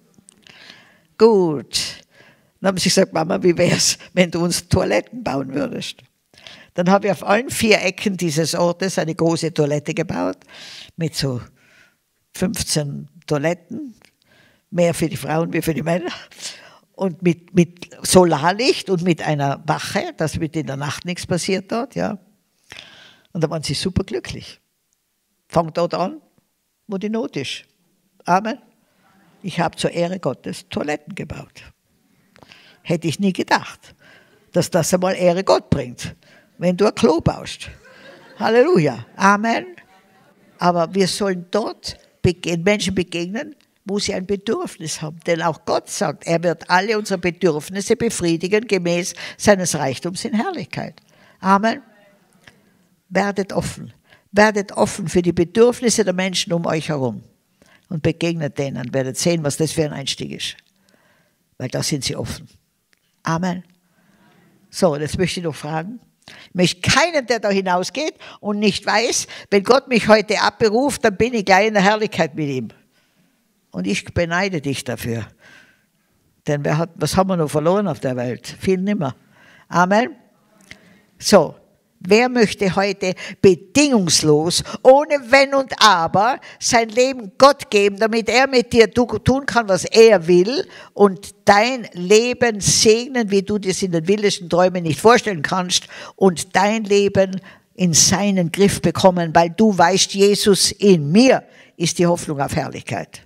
Gut. Dann haben sie gesagt, Mama, wie wäre es, wenn du uns Toiletten bauen würdest? Dann habe ich auf allen vier Ecken dieses Ortes eine große Toilette gebaut, mit so fünfzehn Toiletten, mehr für die Frauen wie für die Männer, und mit, mit Solarlicht und mit einer Wache, dass mit in der Nacht nichts passiert dort, ja. Und da waren sie super glücklich. Fangt dort an, wo die Not ist. Amen. Ich habe zur Ehre Gottes Toiletten gebaut. Hätte ich nie gedacht, dass das einmal Ehre Gott bringt, wenn du ein Klo baust. Halleluja. Amen. Aber wir sollen dort Menschen begegnen, wo sie ein Bedürfnis haben. Denn auch Gott sagt, er wird alle unsere Bedürfnisse befriedigen, gemäß seines Reichtums in Herrlichkeit. Amen. Werdet offen. Werdet offen für die Bedürfnisse der Menschen um euch herum. Und begegnet denen. Werdet sehen, was das für ein Einstieg ist. Weil da sind sie offen. Amen. So, jetzt möchte ich noch fragen. Ich möchte keinen, der da hinausgeht und nicht weiß, wenn Gott mich heute abberuft, dann bin ich gleich in der Herrlichkeit mit ihm. Und ich beneide dich dafür. Denn wer hat, was haben wir noch verloren auf der Welt? Viel nimmer. Amen. So. Wer möchte heute bedingungslos, ohne Wenn und Aber, sein Leben Gott geben, damit er mit dir tun kann, was er will und dein Leben segnen, wie du das in den wildesten Träumen nicht vorstellen kannst und dein Leben in seinen Griff bekommen, weil du weißt, Jesus in mir ist die Hoffnung auf Herrlichkeit.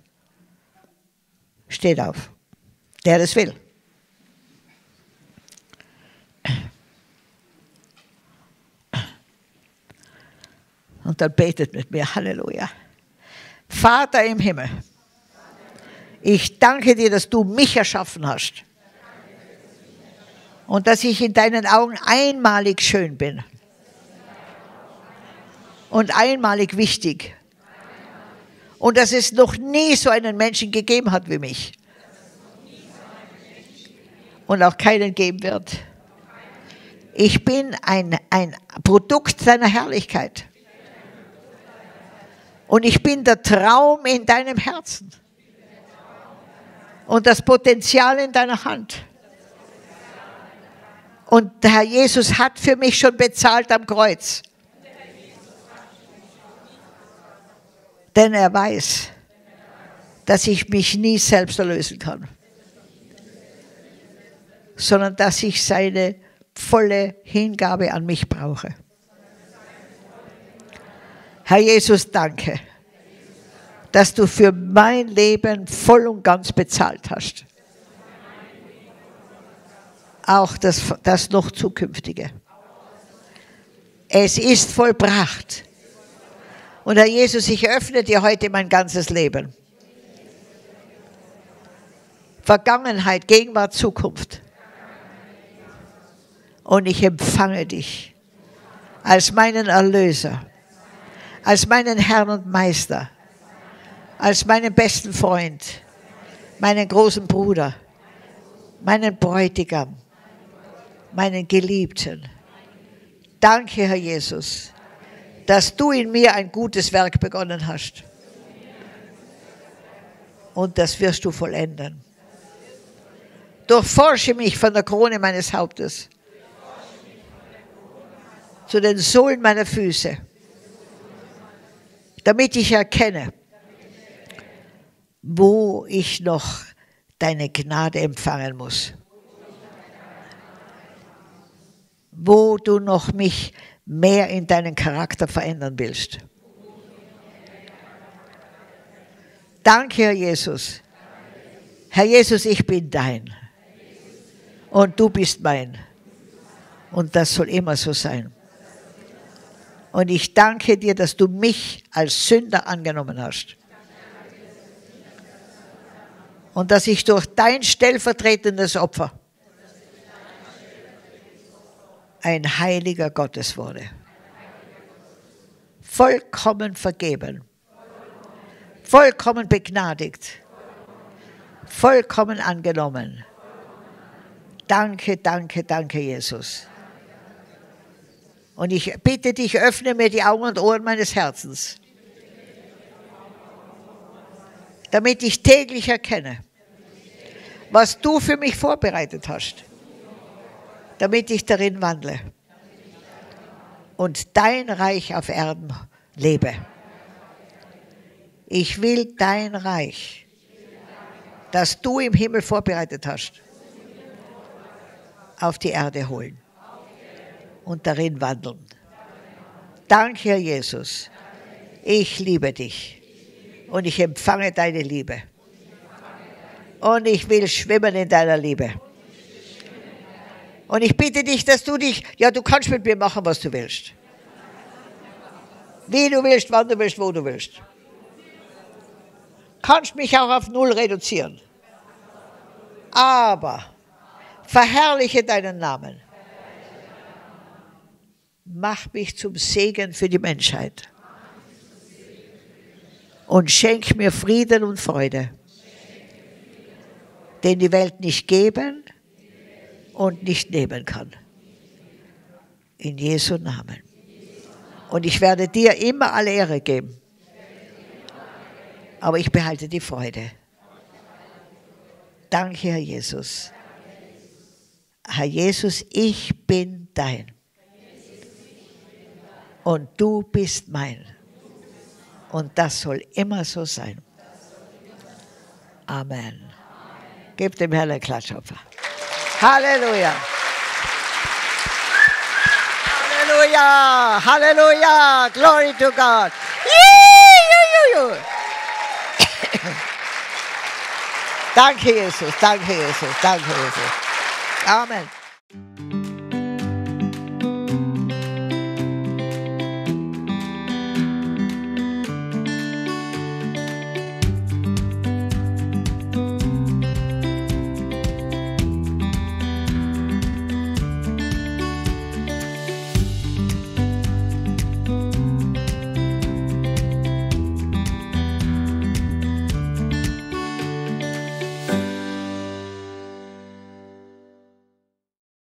Steht auf, der das will. Und dann betet mit mir, Halleluja. Vater im Himmel, ich danke dir, dass du mich erschaffen hast und dass ich in deinen Augen einmalig schön bin und einmalig wichtig und dass es noch nie so einen Menschen gegeben hat wie mich und auch keinen geben wird. Ich bin ein, ein Produkt deiner Herrlichkeit. Und ich bin der Traum in deinem Herzen. Und das Potenzial in deiner Hand. Und der Herr Jesus hat für mich schon bezahlt am Kreuz. Denn er weiß, dass ich mich nie selbst erlösen kann. Sondern dass ich seine volle Hingabe an mich brauche. Herr Jesus, danke, dass du für mein Leben voll und ganz bezahlt hast. Auch das, das noch zukünftige. Es ist vollbracht. Und Herr Jesus, ich öffne dir heute mein ganzes Leben. Vergangenheit, Gegenwart, Zukunft. Und ich empfange dich als meinen Erlöser, als meinen Herrn und Meister, als meinen besten Freund, meinen großen Bruder, meinen Bräutigam, meinen Geliebten. Danke, Herr Jesus, dass du in mir ein gutes Werk begonnen hast. Und das wirst du vollenden. Durchforsche mich von der Krone meines Hauptes zu den Sohlen meiner Füße, damit ich erkenne, wo ich noch deine Gnade empfangen muss, wo du noch mich mehr in deinen Charakter verändern willst. Danke, Herr Jesus. Herr Jesus, ich bin dein und du bist mein und das soll immer so sein. Und ich danke dir, dass du mich als Sünder angenommen hast. Und dass ich durch dein stellvertretendes Opfer ein heiliger Gottes wurde. Vollkommen vergeben. Vollkommen begnadigt. Vollkommen angenommen. Danke, danke, danke, Jesus. Und ich bitte dich, öffne mir die Augen und Ohren meines Herzens, damit ich täglich erkenne, was du für mich vorbereitet hast, damit ich darin wandle und dein Reich auf Erden lebe. Ich will dein Reich, das du im Himmel vorbereitet hast, auf die Erde holen und darin wandeln. Danke, Herr Jesus. Ich liebe dich und ich empfange deine Liebe. Und ich will schwimmen in deiner Liebe. Und ich bitte dich, dass du dich, ja, du kannst mit mir machen, was du willst. Wie du willst, wann du willst, wo du willst. Kannst mich auch auf Null reduzieren. Aber verherrliche deinen Namen. Mach mich zum Segen für die Menschheit. Und schenk mir Frieden und Freude, den die Welt nicht geben und nicht nehmen kann. In Jesu Namen. Und ich werde dir immer alle Ehre geben. Aber ich behalte die Freude. Danke, Herr Jesus. Herr Jesus, ich bin dein. Und du bist mein. Und das soll immer so sein. Amen. Gebt dem Herrn einen Klatschopfer. Halleluja. Halleluja. Halleluja. Glory to God. Danke, Jesus. Danke, Jesus. Danke, Jesus. Amen.